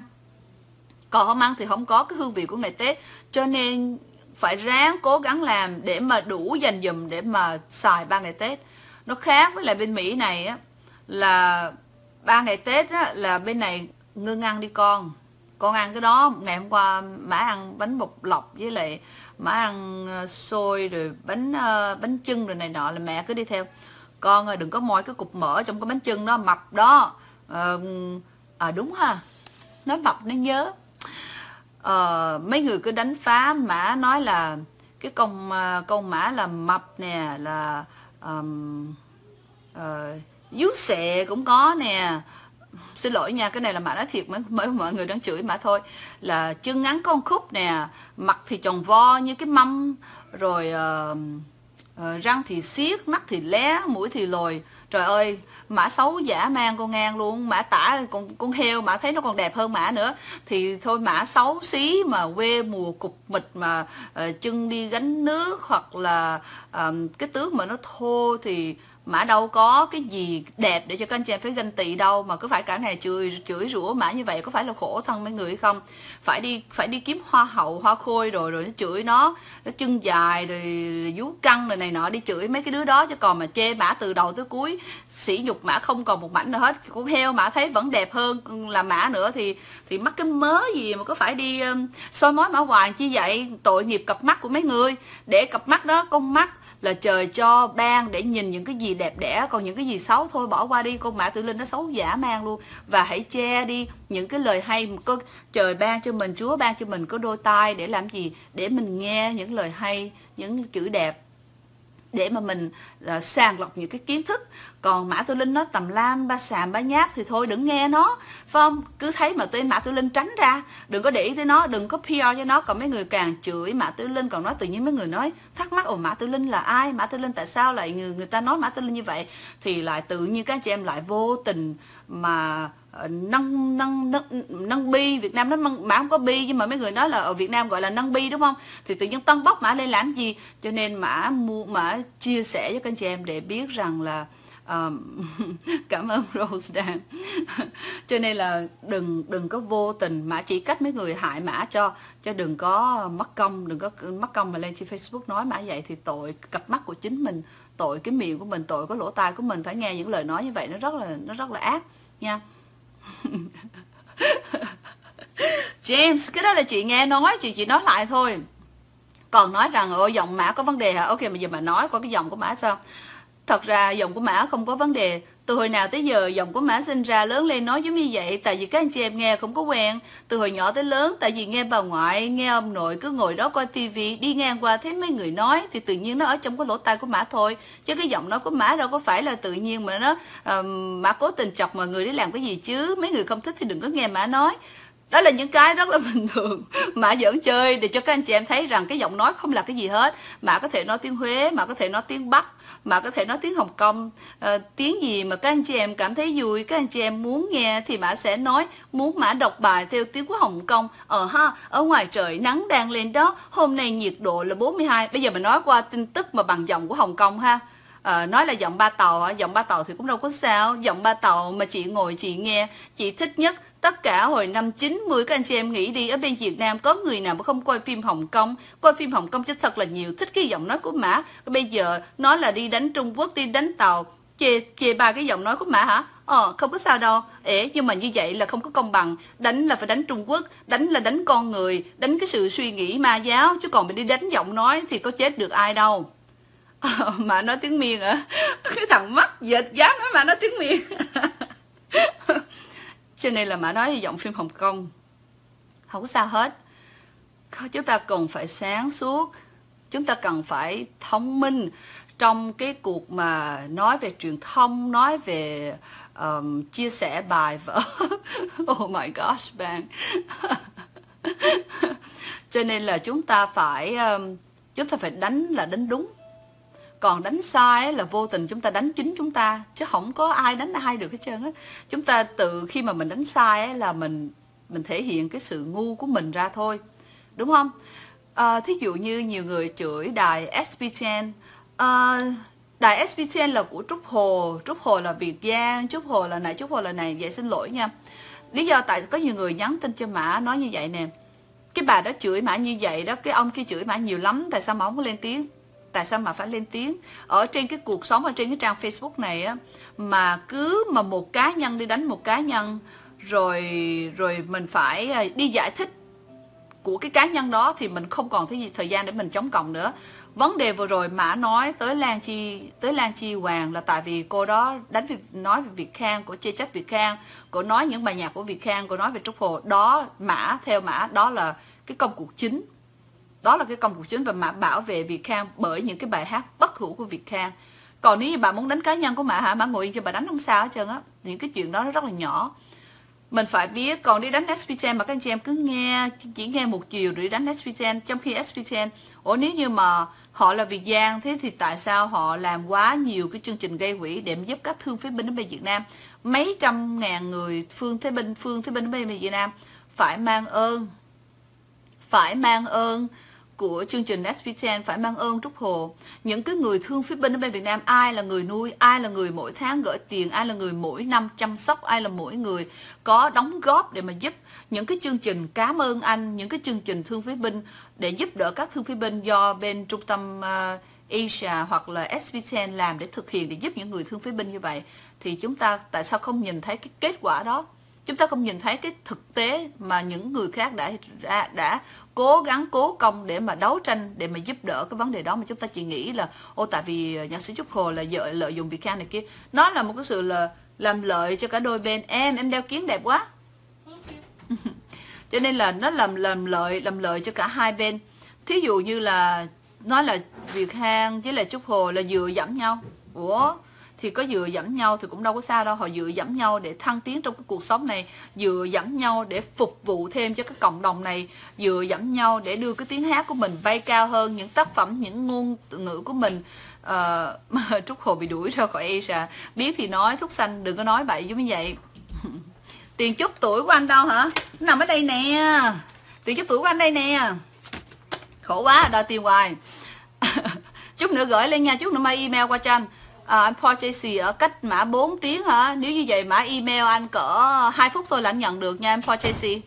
Còn không ăn thì không có cái hương vị của ngày Tết. Cho nên phải ráng cố gắng làm để mà đủ dành dùm để mà xài ba ngày Tết. Nó khác với lại bên Mỹ này á, là ba ngày Tết á, là bên này ngưng ăn đi con. Con ăn cái đó, ngày hôm qua má ăn bánh bột lọc với lại má ăn xôi rồi bánh uh, bánh chưng rồi này nọ, là mẹ cứ đi theo. Con ơi đừng có moi cái cục mỡ trong cái bánh chưng đó, mập đó. À, à đúng ha, nói mập nó nhớ. À, mấy người cứ đánh phá mã nói là cái con con mã là mập nè, là um, uh, vú xệ cũng có nè. Xin lỗi nha, cái này là mã nói thiệt, mới mọi người đang chửi mã thôi. Là chân ngắn con khúc nè, mặt thì tròn vo như cái mâm, rồi uh, uh, răng thì xiết, mắt thì lé, mũi thì lồi. Trời ơi, mã xấu giả mang con ngang luôn. Mã tả con, con heo mã thấy nó còn đẹp hơn mã nữa. Thì thôi mã xấu xí mà quê mùa cục mịch mà uh, chân đi gánh nước, hoặc là uh, cái tướng mà nó thô thì mã đâu có cái gì đẹp để cho các anh chị em phải ganh tị đâu, mà cứ phải cả ngày chửi chửi rủa mã như vậy, có phải là khổ thân mấy người hay không? Phải đi phải đi kiếm hoa hậu hoa khôi rồi rồi nó chửi nó, nó chân dài rồi vú căng rồi này nọ, đi chửi mấy cái đứa đó, chứ còn mà chê mã từ đầu tới cuối, sỉ nhục mã không còn một mảnh nào hết. Con heo mã thấy vẫn đẹp hơn là mã nữa thì thì mắc cái mớ gì mà có phải đi um, soi mói mã hoàng chi vậy? Tội nghiệp cặp mắt của mấy người, để cặp mắt đó, con mắt là trời cho ban để nhìn những cái gì gì đẹp đẽ, còn những cái gì xấu thôi bỏ qua đi. Con Mã Tử Linh nó xấu dã man luôn. Và hãy che đi những cái lời hay. Có trời ban cho mình, Chúa ban cho mình có đôi tai để làm gì? Để mình nghe những lời hay, những chữ đẹp, để mà mình uh, sàng lọc những cái kiến thức. Còn Mã Tử Linh nó tầm lam ba xàm ba nháp thì thôi đừng nghe nó, phải không? Cứ thấy mà tên Mã Tử Linh tránh ra, đừng có để ý tới nó, đừng có pê rờ cho nó. Còn mấy người càng chửi Mã Tử Linh, còn nói tự nhiên mấy người nói thắc mắc, ồ Mã Tử Linh là ai, Mã Tử Linh tại sao lại người, người ta nói Mã Tử Linh như vậy, thì lại tự nhiên các anh chị em lại vô tình mà nâng nâng nâng nâng bi. Việt Nam nó Mã không có bi, nhưng mà mấy người nói là ở Việt Nam gọi là nâng bi, đúng không? Thì tự nhiên tân bốc Mã lên làm gì? Cho nên Mã mua Mã chia sẻ với các anh chị em để biết rằng là um, cảm ơn Rose Dan. Cho nên là đừng đừng có vô tình. Mã chỉ cách mấy người hại Mã cho cho đừng có mất công, đừng có mất công mà lên trên Facebook nói Mã vậy thì tội cặp mắt của chính mình, tội cái miệng của mình, tội cái lỗ tai của mình phải nghe những lời nói như vậy, nó rất là nó rất là ác nha. James, cái đó là chị nghe nói, chị chỉ nói lại thôi. Còn nói rằng ôi giọng Mã có vấn đề hả? Ok, bây giờ mà nói qua cái giọng của Mã sao? Thật ra giọng của Mã không có vấn đề. Từ hồi nào tới giờ giọng của Mã sinh ra lớn lên nói giống như vậy. Tại vì các anh chị em nghe không có quen. Từ hồi nhỏ tới lớn, tại vì nghe bà ngoại, nghe ông nội cứ ngồi đó coi tivi, đi ngang qua thấy mấy người nói thì tự nhiên nó ở trong cái lỗ tai của Mã thôi. Chứ cái giọng nói của Mã đâu có phải là tự nhiên mà nó uh, Mã cố tình chọc mọi người để làm cái gì chứ. Mấy người không thích thì đừng có nghe Mã nói. Đó là những cái rất là bình thường. Mã giỡn chơi để cho các anh chị em thấy rằng cái giọng nói không là cái gì hết. Mã có thể nói tiếng Huế, Mã có thể nói tiếng Bắc, Mã có thể nói tiếng Hồng Kông, à, tiếng gì mà các anh chị em cảm thấy vui, các anh chị em muốn nghe thì Mã sẽ nói. Muốn Mã đọc bài theo tiếng của Hồng Kông, ờ ha, ở ngoài trời nắng đang lên đó, hôm nay nhiệt độ là bốn mươi hai. Bây giờ mình nói qua tin tức mà bằng giọng của Hồng Kông ha. À, nói là giọng ba tàu, giọng ba tàu thì cũng đâu có sao. Giọng ba tàu mà chị ngồi chị nghe, chị thích nhất. Tất cả hồi năm chín mươi các anh chị em nghĩ đi, ở bên Việt Nam có người nào mà không coi phim Hồng Kông, coi phim Hồng Kông chứ thật là nhiều, thích cái giọng nói của Mã. Bây giờ nói là đi đánh Trung Quốc, đi đánh Tàu, chê chê ba cái giọng nói của Mã hả? Ờ, không có sao đâu. Ế, nhưng mà như vậy là không có công bằng. Đánh là phải đánh Trung Quốc, đánh là đánh con người, đánh cái sự suy nghĩ ma giáo, chứ còn mình đi đánh giọng nói thì có chết được ai đâu. À, mà nói tiếng Miên hả? Cái thằng mắt dệt dám nói mà nói tiếng Miên. Cho nên là Mã nói giọng phim Hồng Kông không có sao hết. Chúng ta cần phải sáng suốt, chúng ta cần phải thông minh trong cái cuộc mà nói về truyền thông, nói về um, chia sẻ bài vở. Oh my gosh, bạn. Cho nên là chúng ta phải um, chúng ta phải đánh là đánh đúng. Còn đánh sai là vô tình chúng ta đánh chính chúng ta, chứ không có ai đánh ai được hết trơn á. Chúng ta tự khi mà mình đánh sai là mình mình thể hiện cái sự ngu của mình ra thôi, đúng không? À, thí dụ như nhiều người chửi đài ét pê mười. À, đài ét pê mười là của Trúc Hồ, Trúc Hồ là Việt Giang, Trúc Hồ là này, Trúc Hồ là này. Vậy xin lỗi nha. Lý do tại có nhiều người nhắn tin cho Mã nói như vậy nè. Cái bà đó chửi Mã như vậy đó, cái ông kia chửi Mã nhiều lắm, tại sao mà không có lên tiếng? Tại sao mà phải lên tiếng? Ở trên cái cuộc sống, ở trên cái trang Facebook này á, mà cứ mà một cá nhân đi đánh một cá nhân, rồi rồi mình phải đi giải thích của cái cá nhân đó thì mình không còn cái thời gian để mình chống cộng nữa. Vấn đề vừa rồi Mã nói tới Lan Chi tới Lan Chi Hoàng là tại vì cô đó đánh về, nói về Việt Khang, của chê trách Việt Khang, cô nói những bài nhạc của Việt Khang, cô nói về Trúc Hồ. Đó, Mã theo Mã đó là cái công cuộc chính. Đó là cái công cuộc chính và Mã bảo vệ Việt Khang bởi những cái bài hát bất hủ của Việt Khang. Còn nếu như bà muốn đánh cá nhân của Mã hả, Mã ngồi yên cho bà đánh không sao hết trơn á. Những cái chuyện đó nó rất là nhỏ. Mình phải biết, còn đi đánh ét pê mười mà các anh chị em cứ nghe, chỉ nghe một chiều rồi đi đánh ét pê mười, trong khi ét pê mười, ủa nếu như mà họ là Việt Giang, thế thì tại sao họ làm quá nhiều cái chương trình gây quỹ để giúp các thương phế binh ở bên Việt Nam? Mấy trăm ngàn người phương thế binh, phương thế binh ở bên Việt Nam phải mang ơn, phải mang ơn của chương trình ét pê mười, phải mang ơn Trúc Hồ. Những cái người thương phế binh ở bên Việt Nam, ai là người nuôi, ai là người mỗi tháng gửi tiền, ai là người mỗi năm chăm sóc, ai là mỗi người có đóng góp để mà giúp những cái chương trình cảm ơn anh, những cái chương trình thương phế binh để giúp đỡ các thương phế binh do bên trung tâm uh, Asia hoặc là ét pê mười làm để thực hiện, để giúp những người thương phế binh như vậy. Thì chúng ta tại sao không nhìn thấy cái kết quả đó? Chúng ta không nhìn thấy cái thực tế mà những người khác đã đã, đã cố gắng cố công để mà đấu tranh, để mà giúp đỡ cái vấn đề đó, mà chúng ta chỉ nghĩ là ô tại vì nhạc sĩ Trúc Hồ là vợ lợi dụng Việt Khang này kia. Nó là một cái sự là làm lợi cho cả đôi bên. Em em đeo kiếng đẹp quá. Cho nên là nó làm làm lợi làm lợi cho cả hai bên. Thí dụ như là nói là Việt Khang với lại Trúc Hồ là dựa dẫm nhau. Ủa thì có dựa dẫm nhau thì cũng đâu có sao đâu. Họ dựa dẫm nhau để thăng tiến trong cái cuộc sống này, dựa dẫm nhau để phục vụ thêm cho cái cộng đồng này, dựa dẫm nhau để đưa cái tiếng hát của mình bay cao hơn, những tác phẩm, những ngôn ngữ của mình. uh, Trúc Hồ bị đuổi ra khỏi Asia. Biết thì nói, Thúc Xanh đừng có nói bậy giống như vậy. Tiền chúc tuổi của anh đâu hả? Nó nằm ở đây nè. Tiền chúc tuổi của anh đây nè. Khổ quá, đòi tiền hoài. Chút nữa gửi lên nha, chút nữa mai email qua cho anh. À, anh Paul Tracy ở cách mã bốn tiếng hả? Nếu như vậy mã email anh cỡ hai phút thôi là anh nhận được nha anh Paul Tracy.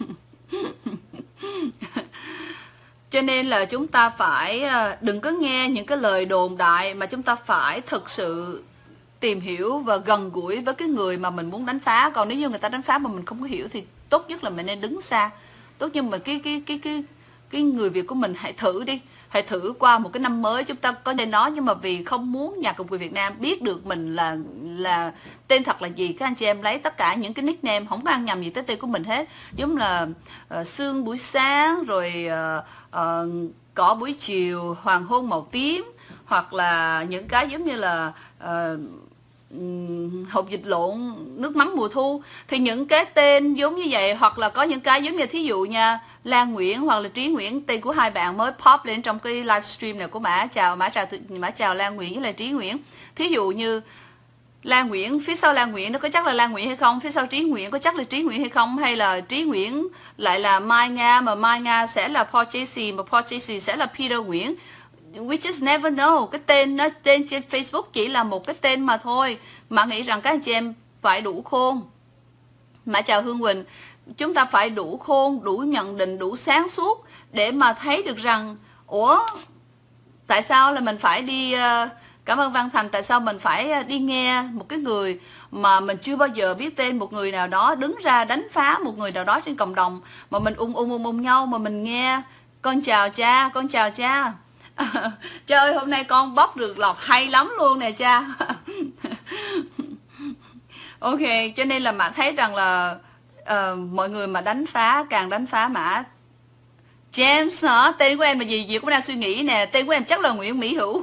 Cho nên là chúng ta phải đừng có nghe những cái lời đồn đại, mà chúng ta phải thực sự tìm hiểu và gần gũi với cái người mà mình muốn đánh phá. Còn nếu như người ta đánh phá mà mình không có hiểu thì tốt nhất là mình nên đứng xa. Tốt nhất mà cái cái cái cái cái người Việt của mình hãy thử đi, hãy thử qua một cái năm mới chúng ta có nên nói, nhưng mà vì không muốn Nhạc Công quyền Việt Nam biết được mình là là tên thật là gì, các anh chị em lấy tất cả những cái nickname không có ăn nhầm gì tới tên của mình hết, giống là uh, sương buổi sáng, rồi uh, uh, cỏ buổi chiều, hoàng hôn màu tím, hoặc là những cái giống như là uh, hộp dịch lộn, nước mắm mùa thu. Thì những cái tên giống như vậy, hoặc là có những cái giống như thí dụ nha, Lan Nguyễn hoặc là Trí Nguyễn, tên của hai bạn mới pop lên trong cái livestream này của Mã. Chào Mã, chào Mã, chào Lan Nguyễn với là Trí Nguyễn. Thí dụ như Lan Nguyễn, phía sau Lan Nguyễn nó có chắc là Lan Nguyễn hay không, phía sau Trí Nguyễn có chắc là Trí Nguyễn hay không, hay là Trí Nguyễn lại là Mai Nga, mà Mai Nga sẽ là Paul Tracy, mà Paul Tracy sẽ là Peter Nguyễn. We just never know. Cái tên nó tên trên Facebook chỉ là một cái tên mà thôi. Mà nghĩ rằng các anh chị em phải đủ khôn. Mà chào Hương Quỳnh, chúng ta phải đủ khôn, đủ nhận định, đủ sáng suốt để mà thấy được rằng ủa tại sao là mình phải đi uh, cảm ơn Văn Thành, tại sao mình phải đi nghe một cái người mà mình chưa bao giờ biết tên, một người nào đó đứng ra đánh phá một người nào đó trên cộng đồng, mà mình ung ung ung ung nhau mà mình nghe con chào cha, con chào cha. Cha ơi, hôm nay con bóc được lọc hay lắm luôn nè cha. Ok, cho nên là Mã thấy rằng là uh, mọi người mà đánh phá, càng đánh phá Mã. James hả? Tên của em là gì? Dì cũng đang suy nghĩ nè. Tên của em chắc là Nguyễn Mỹ Hữu.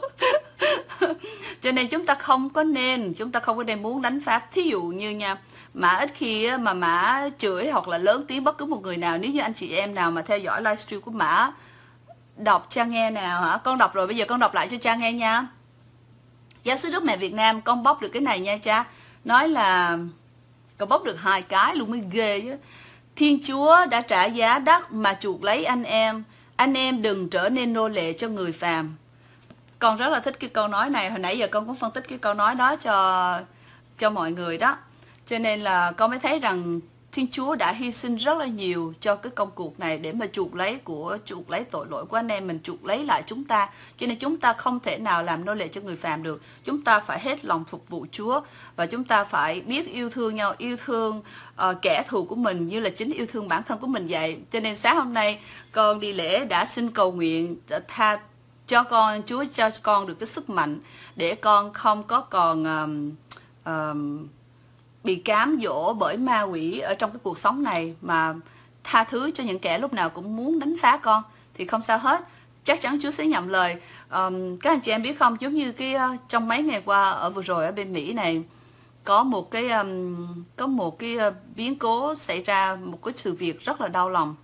Cho nên chúng ta không có nên, chúng ta không có nên muốn đánh phá. Thí dụ như nha, Mã ít khi mà Mã chửi hoặc là lớn tiếng bất cứ một người nào. Nếu như anh chị em nào mà theo dõi livestream của Mã đọc cha nghe nào hả? Con đọc rồi, bây giờ con đọc lại cho cha nghe nha. Giáo sứ Đức Mẹ Việt Nam, con bóc được cái này nha cha. Nói là con bóc được hai cái luôn mới ghê chứ. Thiên Chúa đã trả giá đắt mà chuộc lấy anh em. Anh em đừng trở nên nô lệ cho người phàm. Con rất là thích cái câu nói này. Hồi nãy giờ con cũng phân tích cái câu nói đó cho cho mọi người đó. Cho nên là con mới thấy rằng Thiên Chúa đã hy sinh rất là nhiều cho cái công cuộc này để mà chuộc lấy của chuộc lấy tội lỗi của anh em mình, chuộc lấy lại chúng ta. Cho nên chúng ta không thể nào làm nô lệ cho người phàm được. Chúng ta phải hết lòng phục vụ Chúa, và chúng ta phải biết yêu thương nhau, yêu thương uh, kẻ thù của mình như là chính yêu thương bản thân của mình vậy. Cho nên sáng hôm nay con đi lễ đã xin cầu nguyện tha cho con, Chúa cho con được cái sức mạnh để con không có còn um, um, bị cám dỗ bởi ma quỷ ở trong cái cuộc sống này, mà tha thứ cho những kẻ lúc nào cũng muốn đánh phá con thì không sao hết. Chắc chắn Chúa sẽ nhậm lời. Um, các anh chị em biết không, giống như cái uh, trong mấy ngày qua ở vừa rồi ở bên Mỹ này có một cái um, có một cái uh, biến cố xảy ra, một cái sự việc rất là đau lòng.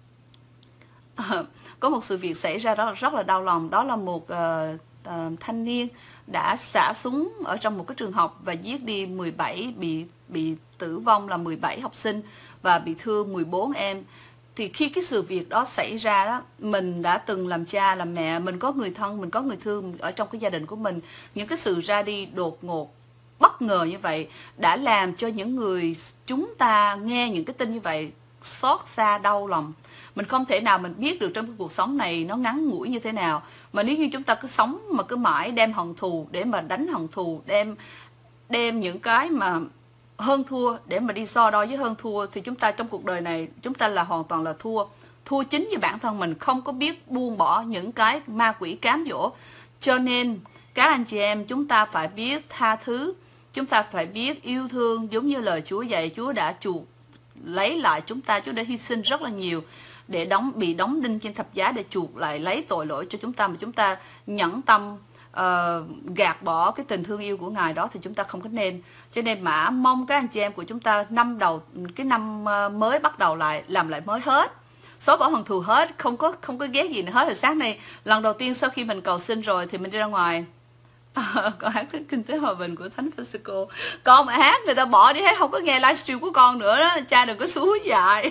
Uh, có một sự việc xảy ra rất, rất là đau lòng. Đó là một uh, uh, thanh niên đã xả súng ở trong một cái trường học và giết đi mười bảy, bị bị tử vong là mười bảy học sinh và bị thương mười bốn em. Thì khi cái sự việc đó xảy ra đó, mình đã từng làm cha làm mẹ, mình có người thân, mình có người thương ở trong cái gia đình của mình. Những cái sự ra đi đột ngột, bất ngờ như vậy đã làm cho những người chúng ta nghe những cái tin như vậy xót xa đau lòng. Mình không thể nào mình biết được trong cái cuộc sống này nó ngắn ngủi như thế nào, mà nếu như chúng ta cứ sống mà cứ mãi đem hận thù để mà đánh hận thù, đem đem những cái mà hơn thua để mà đi so đo với hơn thua, thì chúng ta trong cuộc đời này chúng ta là hoàn toàn là thua. Thua chính vì bản thân mình không có biết buông bỏ những cái ma quỷ cám dỗ. Cho nên các anh chị em, chúng ta phải biết tha thứ, chúng ta phải biết yêu thương, giống như lời Chúa dạy. Chúa đã chuộc lấy lại chúng ta, Chúa đã hy sinh rất là nhiều để đóng bị đóng đinh trên thập giá để chuộc lại, lấy tội lỗi cho chúng ta, mà chúng ta nhẫn tâm uh, gạt bỏ cái tình thương yêu của Ngài đó thì chúng ta không có nên. Cho nên Mã mong các anh chị em của chúng ta năm đầu, cái năm uh, mới bắt đầu lại, làm lại mới hết, xóa bỏ hận thù hết, không có không có ghét gì nữa hết. Rồi sáng nay lần đầu tiên sau khi mình cầu xin rồi thì mình đi ra ngoài, à, con hát Thích Kinh Tế Hòa Bình của Thánh Francisco, con mà hát người ta bỏ đi hết, không có nghe livestream của con nữa đó, cha đừng có xúi dại.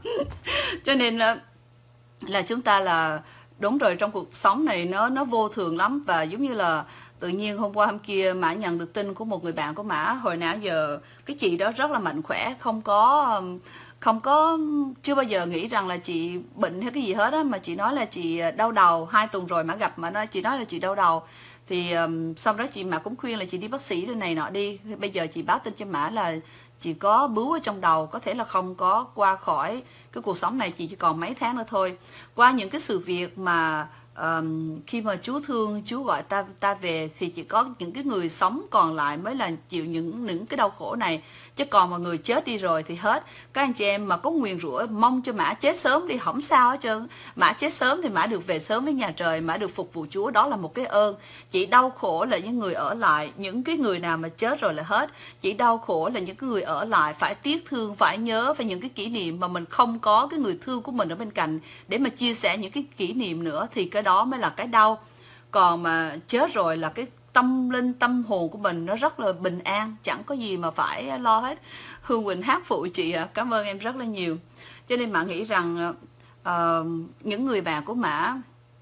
Cho nên là, là chúng ta là đúng rồi, trong cuộc sống này nó nó vô thường lắm. Và giống như là tự nhiên hôm qua hôm kia Mã nhận được tin của một người bạn của Mã, hồi nào giờ cái chị đó rất là mạnh khỏe, không có không có chưa bao giờ nghĩ rằng là chị bệnh hay cái gì hết á, mà chị nói là chị đau đầu. Hai tuần rồi Mã gặp mà nói chị nói là chị đau đầu, thì um, xong đó chị Mã cũng khuyên là chị đi bác sĩ đây này nọ đi. Bây giờ chị báo tin cho Mã là chị có bướu ở trong đầu, có thể là không có qua khỏi cái cuộc sống này, chị chỉ còn mấy tháng nữa thôi. Qua những cái sự việc mà um, khi mà Chúa thương, Chúa gọi ta ta về, thì chỉ có những cái người sống còn lại mới là chịu những những cái đau khổ này, chứ còn mà người chết đi rồi thì hết. Các anh chị em mà có nguyền rủa mong cho Mã chết sớm đi, không sao hết trơn. Mã chết sớm thì Mã được về sớm với nhà trời, Mã được phục vụ Chúa, đó là một cái ơn. Chỉ đau khổ là những người ở lại, những cái người nào mà chết rồi là hết. Chỉ đau khổ là những cái người ở lại phải tiếc thương, phải nhớ về những cái kỷ niệm mà mình không có cái người thương của mình ở bên cạnh để mà chia sẻ những cái kỷ niệm nữa, thì cái đó mới là cái đau. Còn mà chết rồi là cái tâm linh, tâm hồn của mình nó rất là bình an, chẳng có gì mà phải lo hết. Hương Quỳnh hát phụ chị ạ, à. Cảm ơn em rất là nhiều. Cho nên Mã nghĩ rằng uh, những người bạn của Mã,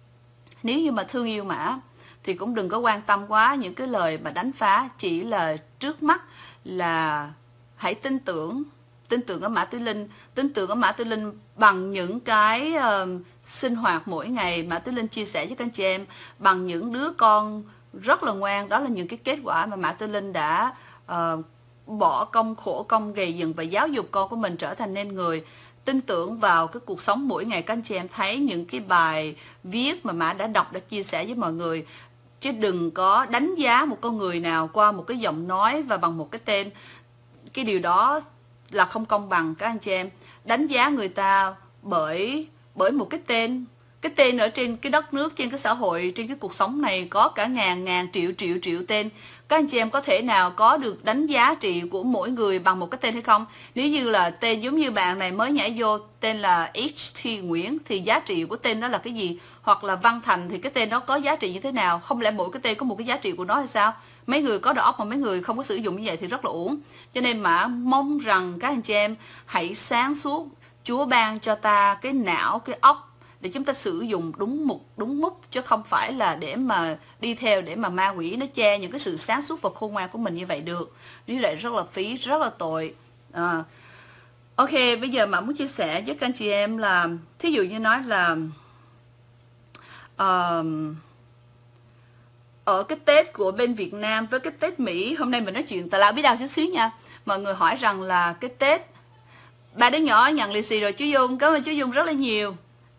nếu như mà thương yêu Mã thì cũng đừng có quan tâm quá những cái lời mà đánh phá. Chỉ là trước mắt là hãy tin tưởng, tin tưởng ở Mã Tư Linh, tin tưởng ở Mã Tư Linh bằng những cái uh, sinh hoạt mỗi ngày Mã Tư Linh chia sẻ với các anh chị em, bằng những đứa con rất là ngoan. Đó là những cái kết quả mà Mã Tư Linh đã uh, bỏ công khổ công gầy dựng và giáo dục con của mình trở thành nên người. Tin tưởng vào cái cuộc sống mỗi ngày. Các anh chị em thấy những cái bài viết mà Mã đã đọc, đã chia sẻ với mọi người, chứ đừng có đánh giá một con người nào qua một cái giọng nói và bằng một cái tên. Cái điều đó là không công bằng các anh chị em. Đánh giá người ta bởi bởi một cái tên. Cái tên ở trên cái đất nước, trên cái xã hội, trên cái cuộc sống này có cả ngàn ngàn triệu triệu triệu tên. Các anh chị em có thể nào có được đánh giá trị của mỗi người bằng một cái tên hay không? Nếu như là tên giống như bạn này mới nhảy vô tên là hát tê Nguyễn thì giá trị của tên đó là cái gì? Hoặc là Văn Thành thì cái tên đó có giá trị như thế nào? Không lẽ mỗi cái tên có một cái giá trị của nó hay sao? Mấy người có đầu óc mà mấy người không có sử dụng như vậy thì rất là uổng. Cho nên mà mong rằng các anh chị em hãy sáng suốt. Chúa ban cho ta cái não, cái óc để chúng ta sử dụng đúng mục, đúng mục, chứ không phải là để mà đi theo để mà ma quỷ nó che những cái sự sáng suốt và khôn ngoan của mình như vậy được. Như vậy rất là phí, rất là tội. À, ok, bây giờ mà muốn chia sẻ với các anh chị em là, thí dụ như nói là uh, ở cái Tết của bên Việt Nam với cái Tết Mỹ, hôm nay mình nói chuyện tào lao biết đau chút xíu nha. Mọi người hỏi rằng là cái Tết, ba đứa nhỏ nhận lì xì rồi chú Dung, cảm ơn chú Dung rất là nhiều.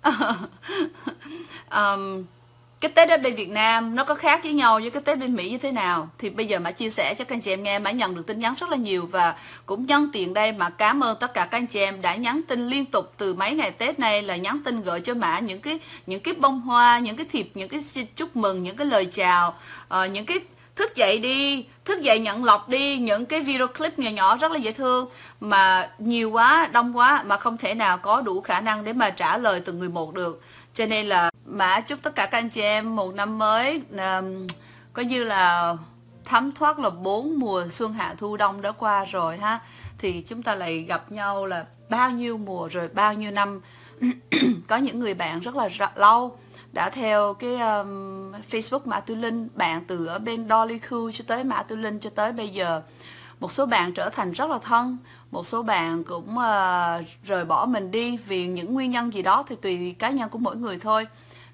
um, cái Tết ở bên Việt Nam nó có khác với nhau với cái Tết bên Mỹ như thế nào thì bây giờ Mã chia sẻ cho các anh chị em nghe. Mã nhận được tin nhắn rất là nhiều và cũng nhân tiện đây mà cảm ơn tất cả các anh chị em đã nhắn tin liên tục từ mấy ngày Tết này, là nhắn tin gửi cho Mã những cái những cái bông hoa, những cái thiệp, những cái chúc mừng, những cái lời chào, uh, những cái thức dậy đi, thức dậy nhận lọc đi, những cái video clip nhỏ nhỏ rất là dễ thương, mà nhiều quá, đông quá mà không thể nào có đủ khả năng để mà trả lời từng người một được. Cho nên là Mã chúc tất cả các anh chị em một năm mới um, coi như là thấm thoát là bốn mùa xuân hạ thu đông đã qua rồi ha, thì chúng ta lại gặp nhau là bao nhiêu mùa rồi, bao nhiêu năm. Có những người bạn rất là lâu đã theo cái um, Facebook Mã Tư Linh, bạn từ ở bên Dolly Khu cho tới Mã Tư Linh cho tới bây giờ. Một số bạn trở thành rất là thân, một số bạn cũng uh, rời bỏ mình đi vì những nguyên nhân gì đó thì tùy cá nhân của mỗi người thôi.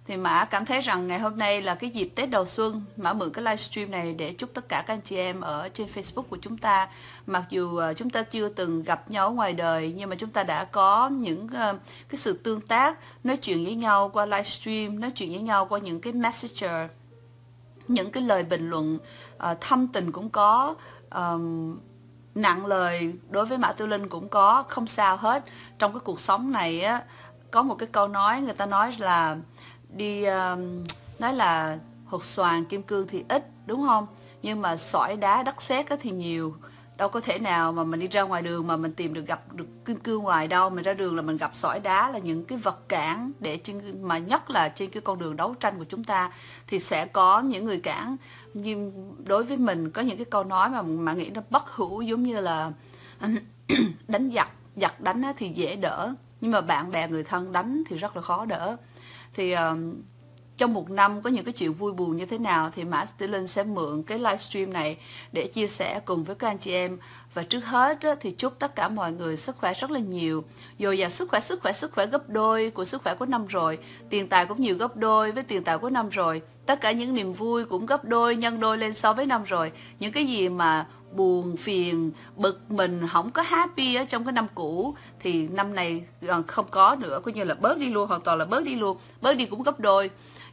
Thì Mã cảm thấy rằng ngày hôm nay là cái dịp Tết đầu xuân, Mã mượn cái livestream này để chúc tất cả các anh chị em ở trên Facebook của chúng ta, mặc dù chúng ta chưa từng gặp nhau ngoài đời, nhưng mà chúng ta đã có những cái sự tương tác, nói chuyện với nhau qua livestream, nói chuyện với nhau qua những cái messenger, những cái lời bình luận uh, thâm tình cũng có, um, nặng lời đối với Mã Tư Linh cũng có, không sao hết. Trong cái cuộc sống này á, có một cái câu nói người ta nói là đi um, nói là hột xoàn kim cương thì ít, đúng không? Nhưng mà sỏi đá đất sét thì nhiều. Đâu có thể nào mà mình đi ra ngoài đường mà mình tìm được gặp được kim cương ngoài đâu. Mình ra đường là mình gặp sỏi đá, là những cái vật cản để trên, mà nhất là trên cái con đường đấu tranh của chúng ta thì sẽ có những người cản. Nhưng đối với mình có những cái câu nói mà mà nghĩ nó bất hữu, giống như là đánh giặc, giặc đánh thì dễ đỡ, nhưng mà bạn bè người thân đánh thì rất là khó đỡ. Thì uh, trong một năm có những cái chuyện vui buồn như thế nào thì Mã Tư Linh sẽ mượn cái livestream này để chia sẻ cùng với các anh chị em. Và trước hết á, thì chúc tất cả mọi người sức khỏe rất là nhiều, dồi dào sức khỏe, sức khỏe, sức khỏe gấp đôi của sức khỏe của năm rồi, tiền tài cũng nhiều gấp đôi với tiền tài của năm rồi, tất cả những niềm vui cũng gấp đôi, nhân đôi lên so với năm rồi. Những cái gì mà buồn, phiền, bực mình, không có happy ở trong cái năm cũ thì năm này không có nữa, coi như là bớt đi luôn, hoàn toàn là bớt đi luôn, bớt đi cũng gấp đôi.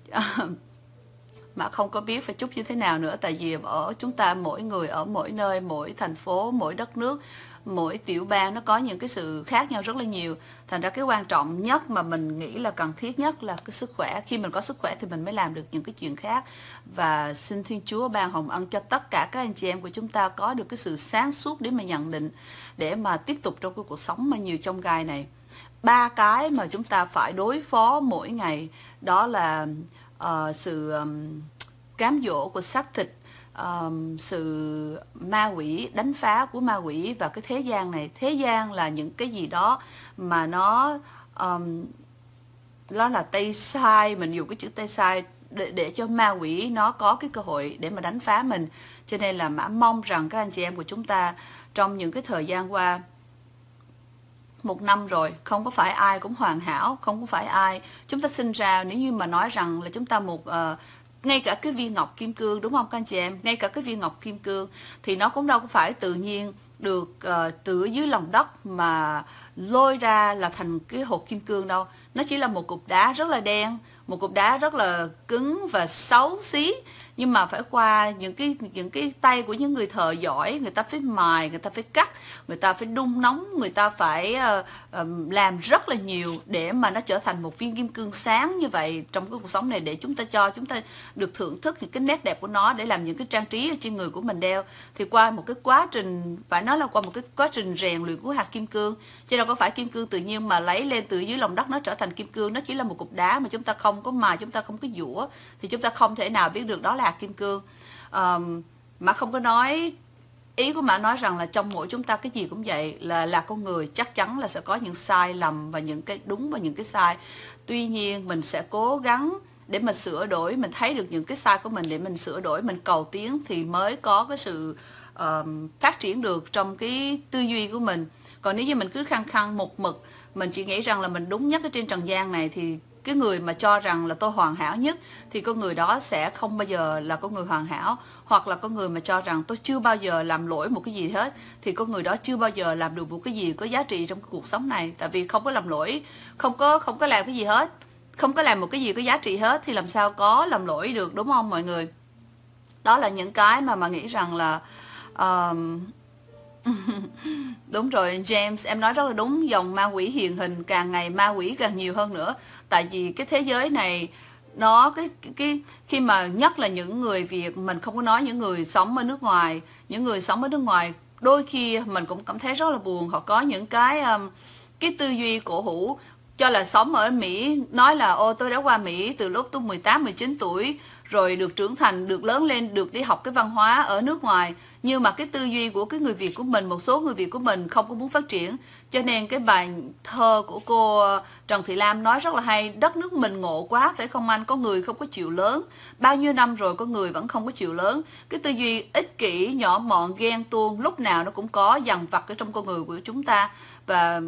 Mà không có biết phải chúc như thế nào nữa, tại vì ở chúng ta mỗi người ở mỗi nơi, mỗi thành phố, mỗi đất nước, mỗi tiểu bang nó có những cái sự khác nhau rất là nhiều. Thành ra cái quan trọng nhất mà mình nghĩ là cần thiết nhất là cái sức khỏe. Khi mình có sức khỏe thì mình mới làm được những cái chuyện khác. Và xin Thiên Chúa ban hồng ân cho tất cả các anh chị em của chúng ta có được cái sự sáng suốt để mà nhận định, để mà tiếp tục trong cái cuộc sống mà nhiều chông gai này. Ba cái mà chúng ta phải đối phó mỗi ngày đó là uh, sự um, cám dỗ của xác thịt, um, sự ma quỷ, đánh phá của ma quỷ và cái thế gian này. Thế gian là những cái gì đó mà nó um, đó là tay sai, mình dùng cái chữ tay sai để, để cho ma quỷ nó có cái cơ hội để mà đánh phá mình. Cho nên là Mã mong rằng các anh chị em của chúng ta trong những cái thời gian qua, một năm rồi, không có phải ai cũng hoàn hảo, không có phải ai chúng ta sinh ra, nếu như mà nói rằng là chúng ta một uh, ngay cả cái viên ngọc kim cương, đúng không các anh chị em, ngay cả cái viên ngọc kim cương thì nó cũng đâu có phải tự nhiên được uh, từ dưới lòng đất mà lôi ra là thành cái hột kim cương đâu. Nó chỉ là một cục đá rất là đen, một cục đá rất là cứng và xấu xí, nhưng mà phải qua những cái những cái tay của những người thợ giỏi, người ta phải mài, người ta phải cắt, người ta phải đun nóng, người ta phải uh, um, làm rất là nhiều để mà nó trở thành một viên kim cương sáng như vậy trong cái cuộc sống này, để chúng ta cho chúng ta được thưởng thức những cái nét đẹp của nó để làm những cái trang trí ở trên người của mình đeo. Thì qua một cái quá trình, phải nói là qua một cái quá trình rèn luyện của hạt kim cương, chứ đâu có phải kim cương tự nhiên mà lấy lên từ dưới lòng đất nó trở thành kim cương. Nó chỉ là một cục đá mà chúng ta không có mài, chúng ta không có giũa thì chúng ta không thể nào biết được đó là hạt kim cương. Um, mà không có nói, ý của Mã nói rằng là trong mỗi chúng ta cái gì cũng vậy, là là con người chắc chắn là sẽ có những sai lầm và những cái đúng và những cái sai. Tuy nhiên mình sẽ cố gắng để mà sửa đổi, mình thấy được những cái sai của mình để mình sửa đổi, mình cầu tiến thì mới có cái sự uh, phát triển được trong cái tư duy của mình. Còn nếu như mình cứ khăng khăng một mực, mình chỉ nghĩ rằng là mình đúng nhất ở trên trần gian này, thì cái người mà cho rằng là tôi hoàn hảo nhất thì con người đó sẽ không bao giờ là con người hoàn hảo. Hoặc là con người mà cho rằng tôi chưa bao giờ làm lỗi một cái gì hết thì con người đó chưa bao giờ làm được một cái gì có giá trị trong cái cuộc sống này. Tại vì không có làm lỗi, không có không có làm cái gì hết, không có làm một cái gì có giá trị hết thì làm sao có làm lỗi được, đúng không mọi người? Đó là những cái mà mà nghĩ rằng là um, đúng rồi James, em nói rất là đúng. Dòng ma quỷ hiện hình, càng ngày ma quỷ càng nhiều hơn nữa. Tại vì cái thế giới này nó cái, cái cái khi mà nhất là những người Việt, mình không có nói những người sống ở nước ngoài, những người sống ở nước ngoài đôi khi mình cũng cảm thấy rất là buồn. Họ có những cái um, cái tư duy cổ hủ, cho là sống ở Mỹ, nói là ô tôi đã qua Mỹ từ lúc tôi mười tám, mười chín tuổi, rồi được trưởng thành, được lớn lên, được đi học cái văn hóa ở nước ngoài. Nhưng mà cái tư duy của cái người Việt của mình, một số người Việt của mình không có muốn phát triển. Cho nên cái bài thơ của cô Trần Thị Lam nói rất là hay: đất nước mình ngộ quá phải không anh, có người không có chịu lớn, bao nhiêu năm rồi có người vẫn không có chịu lớn. Cái tư duy ích kỷ, nhỏ mọn, ghen tuông lúc nào nó cũng có dằn vặt ở trong con người của chúng ta. Và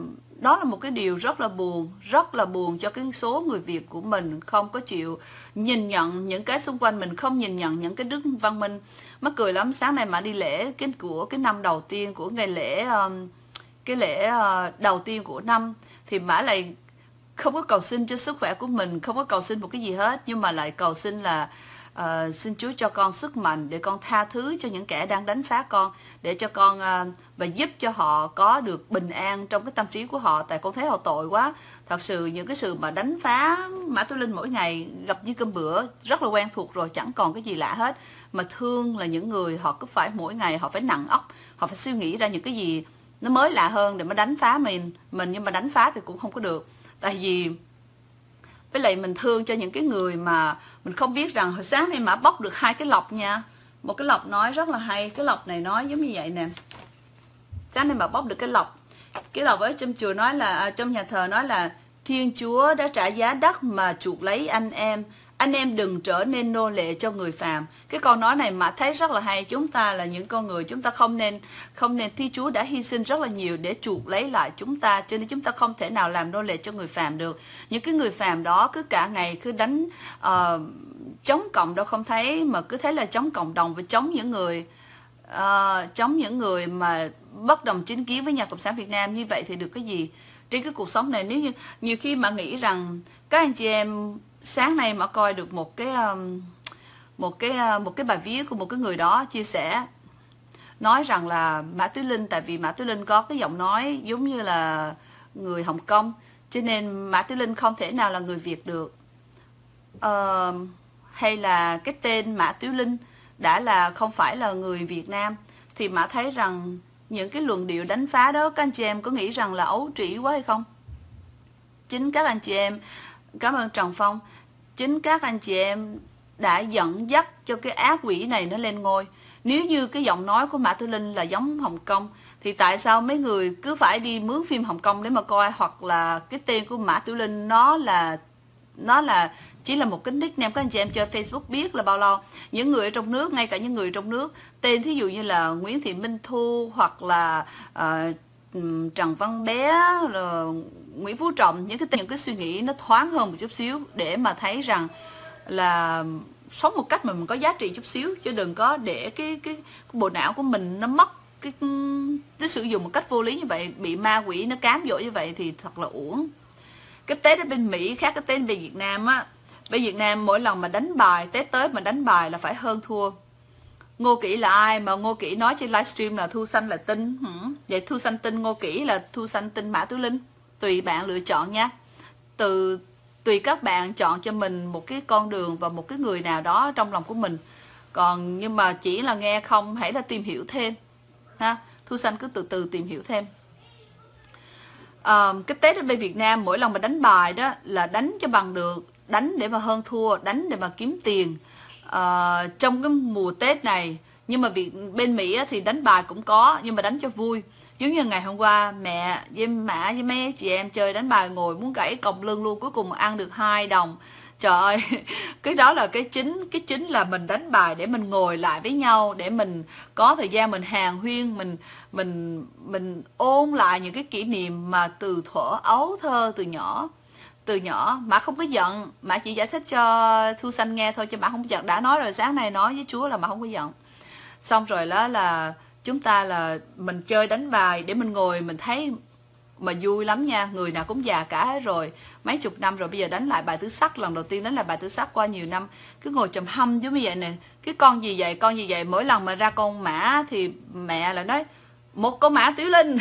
đó là một cái điều rất là buồn, rất là buồn cho cái số người Việt của mình không có chịu nhìn nhận những cái xung quanh mình, không nhìn nhận những cái đức văn minh. Mắc cười lắm, sáng nay mà đi lễ cái của cái năm đầu tiên của ngày lễ um, cái lễ uh, đầu tiên của năm thì Mã lại không có cầu xin cho sức khỏe của mình, không có cầu xin một cái gì hết, nhưng mà lại cầu xin là uh, xin Chúa cho con sức mạnh để con tha thứ cho những kẻ đang đánh phá con, để cho con uh, và giúp cho họ có được bình an trong cái tâm trí của họ, tại con thấy họ tội quá. Thật sự những cái sự mà đánh phá Mã Tú Linh mỗi ngày gặp như cơm bữa rất là quen thuộc rồi, chẳng còn cái gì lạ hết. Mà thương là những người họ cứ phải mỗi ngày họ phải nặng óc, họ phải suy nghĩ ra những cái gì nó mới lạ hơn để mà đánh phá mình mình nhưng mà đánh phá thì cũng không có được. Tại vì với lại mình thương cho những cái người mà mình không biết rằng hồi sáng nay Mã bóc được hai cái lọc nha. Một cái lọc nói rất là hay, cái lọc này nói giống như vậy nè. Sáng nay Mã bóc được cái lọc. Cái lọc ở trong chùa nói là, à, trong nhà thờ nói là Thiên Chúa đã trả giá đắt mà chuộc lấy anh em. Anh em đừng trở nên nô lệ cho người phàm. Cái câu nói này mà thấy rất là hay. Chúng ta là những con người, chúng ta không nên không nên Thiên Chúa đã hy sinh rất là nhiều để chuộc lấy lại chúng ta, cho nên chúng ta không thể nào làm nô lệ cho người phàm được. Những cái người phàm đó cứ cả ngày cứ đánh uh, chống cộng đâu không thấy, mà cứ thấy là chống cộng đồng và chống những người uh, chống những người mà bất đồng chính kiến với nhà Cộng sản Việt Nam. Như vậy thì được cái gì trên cái cuộc sống này? Nếu như nhiều khi mà nghĩ rằng các anh chị em sáng nay mà coi được một cái một cái một cái bài viết của một cái người đó chia sẻ nói rằng là Mã Tú Linh, tại vì Mã Tú Linh có cái giọng nói giống như là người Hồng Kông, cho nên Mã Tú Linh không thể nào là người Việt được. Ờ, hay là cái tên Mã Tú Linh đã là không phải là người Việt Nam, thì Mã thấy rằng những cái luận điệu đánh phá đó các anh chị em có nghĩ rằng là ấu trĩ quá hay không? Chính các anh chị em, cảm ơn Trần Phong, chính các anh chị em đã dẫn dắt cho cái ác quỷ này nó lên ngôi. Nếu như cái giọng nói của Mã Tú Linh là giống Hồng Kông thì tại sao mấy người cứ phải đi mướn phim Hồng Kông để mà coi, hoặc là cái tên của Mã Tú Linh nó là nó là chỉ là một cái nickname. Các anh chị em chơi Facebook biết là bao lâu những người ở trong nước, ngay cả những người trong nước tên thí dụ như là Nguyễn Thị Minh Thu hoặc là uh, Trần Văn Bé, là Nguyễn Phú Trọng, những cái những cái suy nghĩ nó thoáng hơn một chút xíu để mà thấy rằng là sống một cách mà mình có giá trị chút xíu, chứ đừng có để cái cái, cái bộ não của mình nó mất cái, cái sử dụng một cách vô lý như vậy, bị ma quỷ nó cám dỗ như vậy thì thật là uổng. Cái Tết ở bên Mỹ khác cái Tết bên Việt Nam á. Bên Việt Nam mỗi lần mà đánh bài, Tết tới mà đánh bài là phải hơn thua. Ngô Kỷ là ai mà Ngô Kỷ nói trên livestream là Thu Xanh là tin? Hử? Vậy Thu Xanh tin Ngô Kỷ là Thu Xanh tin Mã Tú Linh? Tùy bạn lựa chọn nha. Từ tùy các bạn chọn cho mình một cái con đường và một cái người nào đó trong lòng của mình. Còn nhưng mà chỉ là nghe không, hãy là tìm hiểu thêm ha. Thu Xanh cứ từ từ tìm hiểu thêm. À, cái Tết ở bên Việt Nam mỗi lần mà đánh bài đó là đánh cho bằng được, đánh để mà hơn thua, đánh để mà kiếm tiền à, trong cái mùa Tết này. Nhưng mà việc bên Mỹ thì đánh bài cũng có, nhưng mà đánh cho vui. Giống như ngày hôm qua mẹ với Mã với mấy chị em chơi đánh bài ngồi muốn gãy còng lưng luôn, cuối cùng ăn được hai đồng. Trời ơi, cái đó là cái chính, cái chính là mình đánh bài để mình ngồi lại với nhau, để mình có thời gian mình hàn huyên, mình mình mình ôn lại những cái kỷ niệm mà từ thuở ấu thơ từ nhỏ. Từ nhỏ Mã không có giận, Mã chỉ giải thích cho Thu Xanh nghe thôi chứ Mã không có giận. Đã nói rồi, sáng nay nói với Chúa là Mã không có giận. Xong rồi đó là chúng ta là mình chơi đánh bài để mình ngồi mình thấy mà vui lắm nha. Người nào cũng già cả hết rồi, mấy chục năm rồi, bây giờ đánh lại bài tứ sắc, lần đầu tiên đánh lại bài tứ sắc qua nhiều năm, cứ ngồi trầm hâm giống như vậy nè. Cái con gì vậy, con gì vậy? Mỗi lần mà ra con mã thì mẹ là nói một con Mã Tiểu Linh.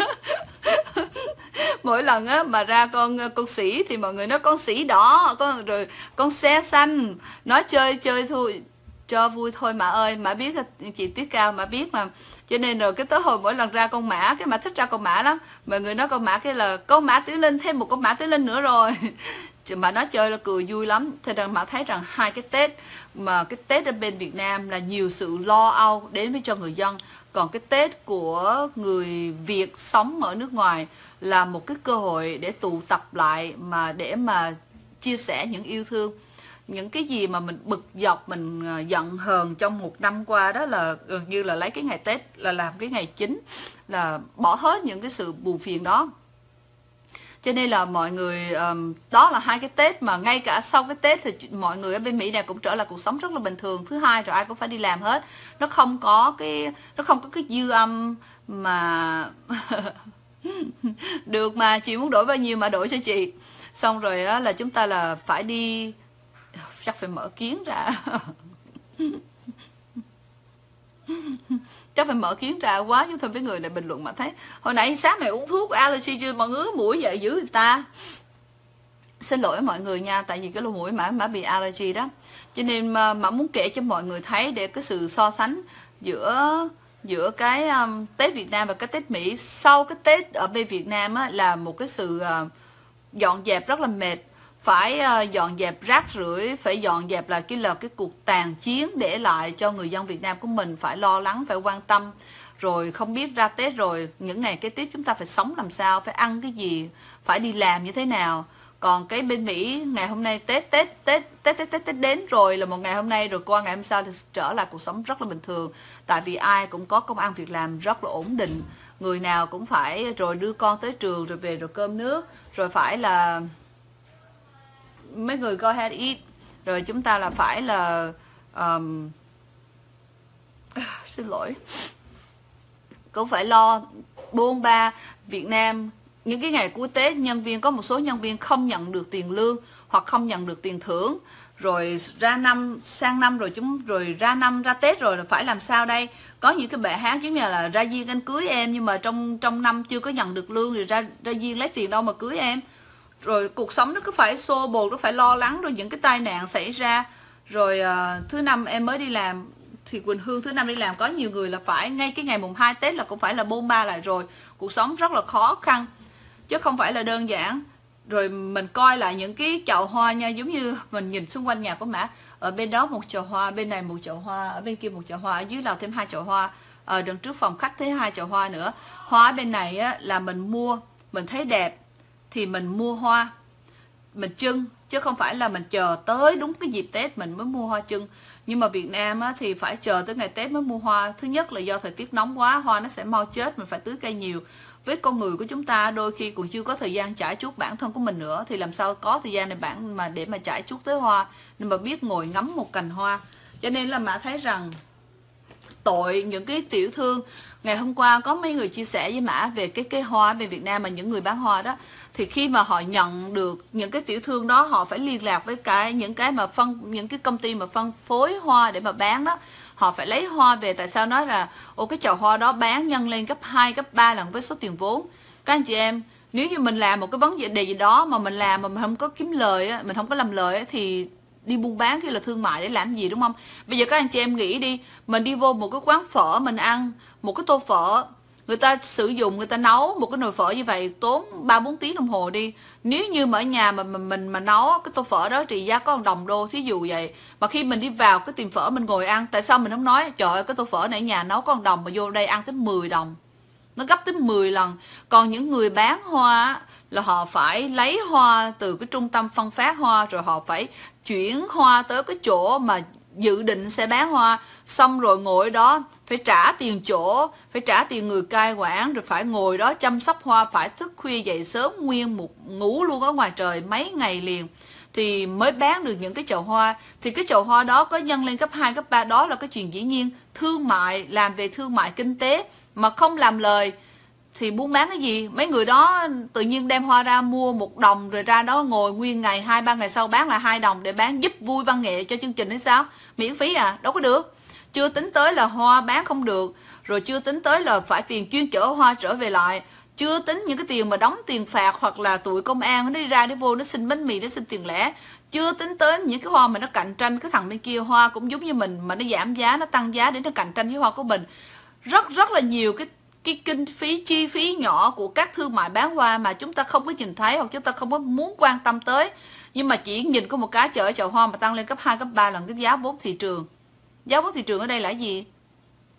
Mỗi lần á mà ra con con sĩ thì mọi người nói con sĩ đỏ, con rồi con xe xanh. Nói chơi chơi thôi, cho vui thôi Mã ơi. Mã biết chị Tuyết Cao Mã biết mà, cho nên rồi cái tới hồi mỗi lần ra con mã, cái Mã thích ra con mã lắm. Mọi người nói con mã cái là con Mã Tiểu Linh, thêm một con Mã Tiểu Linh nữa rồi. Mà nói chơi là cười vui lắm. Thế nên Mã thấy rằng hai cái Tết mà cái Tết ở bên Việt Nam là nhiều sự lo âu đến với cho người dân, còn cái Tết của người Việt sống ở nước ngoài là một cái cơ hội để tụ tập lại, mà để mà chia sẻ những yêu thương. Những cái gì mà mình bực dọc, mình giận hờn trong một năm qua đó là gần như là lấy cái ngày Tết là làm cái ngày chính, là bỏ hết những cái sự buồn phiền đó. Cho nên là mọi người um, đó là hai cái Tết mà ngay cả sau cái Tết thì mọi người ở bên Mỹ này cũng trở lại cuộc sống rất là bình thường. Thứ hai rồi ai cũng phải đi làm hết, nó không có cái nó không có cái dư âm mà được mà chị muốn đổi bao nhiêu mà đổi cho chị. Xong rồi đó là chúng ta là phải đi, chắc phải mở kiến ra chắc phải mở kiến ra quá. Chúng tôi với người này bình luận mà thấy hồi nãy sáng này uống thuốc allergy chưa mà ngứa mũi vậy dữ người ta. Xin lỗi mọi người nha, tại vì cái lỗ mũi mã mã bị allergy đó, cho nên mà, mà muốn kể cho mọi người thấy để cái sự so sánh giữa giữa cái um, Tết Việt Nam và cái Tết Mỹ. Sau cái Tết ở bên Việt Nam á, là một cái sự uh, dọn dẹp rất là mệt, phải uh, dọn dẹp rác rưởi, phải dọn dẹp là cái là cái cuộc tàn chiến để lại cho người dân Việt Nam của mình phải lo lắng, phải quan tâm, rồi không biết ra Tết rồi những ngày kế tiếp chúng ta phải sống làm sao, phải ăn cái gì, phải đi làm như thế nào. Còn cái bên Mỹ ngày hôm nay Tết Tết Tết Tết Tết Tết, Tết đến rồi là một ngày hôm nay, rồi qua ngày hôm sau thì trở lại cuộc sống rất là bình thường. Tại vì ai cũng có công ăn việc làm rất là ổn định, người nào cũng phải rồi đưa con tới trường rồi về rồi cơm nước, rồi phải là mấy người go ahead eat, rồi chúng ta là phải là um, xin lỗi cũng phải lo bôn ba. Việt Nam những cái ngày cuối Tết, nhân viên có một số nhân viên không nhận được tiền lương hoặc không nhận được tiền thưởng, rồi ra năm sang năm rồi chúng rồi ra năm ra Tết rồi là phải làm sao đây. Có những cái bài hát giống như là ra duyên anh cưới em, nhưng mà trong trong năm chưa có nhận được lương, rồi ra ra duyên lấy tiền đâu mà cưới em. Rồi cuộc sống nó cứ phải xô bồ, nó phải lo lắng, rồi những cái tai nạn xảy ra. Rồi uh, thứ năm em mới đi làm thì Quỳnh Hương thứ năm đi làm, có nhiều người là phải ngay cái ngày mùng hai Tết là cũng phải là bôn ba lại rồi. Cuộc sống rất là khó khăn chứ không phải là đơn giản. Rồi mình coi lại những cái chậu hoa nha, giống như mình nhìn xung quanh nhà của Mã, ở bên đó một chậu hoa, bên này một chậu hoa, ở bên kia một chậu hoa, ở dưới lầu thêm hai chậu hoa, ở đằng trước phòng khách thấy hai chậu hoa nữa. Hoa ở bên này á, là mình mua, mình thấy đẹp thì mình mua hoa, mình trưng, chứ không phải là mình chờ tới đúng cái dịp Tết mình mới mua hoa trưng. Nhưng mà Việt Nam á, thì phải chờ tới ngày Tết mới mua hoa. Thứ nhất là do thời tiết nóng quá, hoa nó sẽ mau chết, mình phải tưới cây nhiều. Với con người của chúng ta đôi khi còn chưa có thời gian trải chuốt bản thân của mình nữa, thì làm sao có thời gian để bản mà để mà trải chuốt tới hoa, nhưng mà biết ngồi ngắm một cành hoa. Cho nên là Mã thấy rằng tội những cái tiểu thương. Ngày hôm qua có mấy người chia sẻ với Mã về cái cây hoa về Việt Nam, mà những người bán hoa đó thì khi mà họ nhận được những cái tiểu thương đó, họ phải liên lạc với cái những cái mà phân những cái công ty mà phân phối hoa để mà bán đó, họ phải lấy hoa về. Tại sao nói là ô cái chậu hoa đó bán nhân lên gấp hai gấp ba lần với số tiền vốn. Các anh chị em, nếu như mình làm một cái vấn đề gì đó mà mình làm mà mình không có kiếm lời á, mình không có làm lời á, thì đi buôn bán khi là thương mại để làm gì, đúng không? Bây giờ các anh chị em nghĩ đi, mình đi vô một cái quán phở mình ăn một cái tô phở, người ta sử dụng, người ta nấu một cái nồi phở như vậy tốn ba bốn tiếng đồng hồ đi. Nếu như mà ở nhà mà mình, mình mà nấu cái tô phở đó trị giá có một đồng đô thí dụ vậy, mà khi mình đi vào cái tiệm phở mình ngồi ăn, tại sao mình không nói trời ơi cái tô phở này ở nhà nấu có một đồng mà vô đây ăn tới mười đồng, nó gấp tới mười lần. Còn những người bán hoa là họ phải lấy hoa từ cái trung tâm phân phát hoa, rồi họ phải chuyển hoa tới cái chỗ mà dự định sẽ bán hoa, xong rồi ngồi đó phải trả tiền chỗ, phải trả tiền người cai quản, rồi phải ngồi đó chăm sóc hoa, phải thức khuya dậy sớm nguyên một ngủ luôn ở ngoài trời mấy ngày liền thì mới bán được những cái chậu hoa. Thì cái chậu hoa đó có nhân lên gấp hai gấp ba, đó là cái chuyện dĩ nhiên. Thương mại, làm về thương mại kinh tế mà không làm lời thì buôn bán cái gì. Mấy người đó tự nhiên đem hoa ra mua một đồng, rồi ra đó ngồi nguyên ngày, hai ba ngày sau bán lại hai đồng để bán giúp vui văn nghệ cho chương trình hay sao? Miễn phí à? Đâu có được. Chưa tính tới là hoa bán không được, rồi chưa tính tới là phải tiền chuyên chở hoa trở về lại, chưa tính những cái tiền mà đóng tiền phạt, hoặc là tụi công an nó đi ra để vô nó xin bánh mì, nó xin tiền lẻ. Chưa tính tới những cái hoa mà nó cạnh tranh cái thằng bên kia, hoa cũng giống như mình mà nó giảm giá, nó tăng giá để nó cạnh tranh với hoa của mình. Rất rất là nhiều cái cái kinh phí, chi phí nhỏ của các thương mại bán hoa mà chúng ta không có nhìn thấy, hoặc chúng ta không có muốn quan tâm tới. Nhưng mà chỉ nhìn có một cái chợ chậu hoa mà tăng lên gấp hai gấp ba lần cái giá vốn thị trường. Giá vốn thị trường ở đây là gì?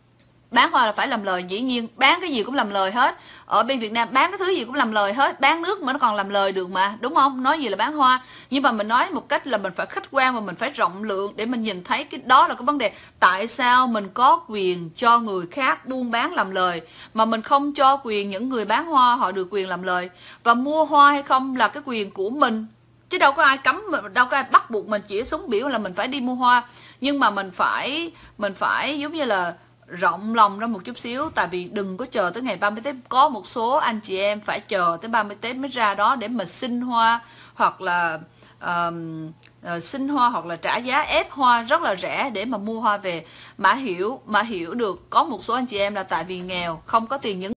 Bán hoa là phải làm lời, dĩ nhiên bán cái gì cũng làm lời hết. Ở bên Việt Nam bán cái thứ gì cũng làm lời hết, bán nước mà nó còn làm lời được mà, đúng không? Nói gì là bán hoa. Nhưng mà mình nói một cách là mình phải khách quan và mình phải rộng lượng để mình nhìn thấy cái đó là cái vấn đề. Tại sao mình có quyền cho người khác buôn bán làm lời mà mình không cho quyền những người bán hoa họ được quyền làm lời? Và mua hoa hay không là cái quyền của mình, chứ đâu có ai cấm, đâu có ai bắt buộc mình chỉ xuống biểu là mình phải đi mua hoa. Nhưng mà mình phải mình phải giống như là rộng lòng ra một chút xíu. Tại vì đừng có chờ tới ngày ba mươi Tết. Có một số anh chị em phải chờ tới ba mươi Tết mới ra đó để mà xin hoa, hoặc là uh, uh, xin hoa, hoặc là trả giá ép hoa rất là rẻ để mà mua hoa về. Mà hiểu mà hiểu được có một số anh chị em là tại vì nghèo, không có tiền những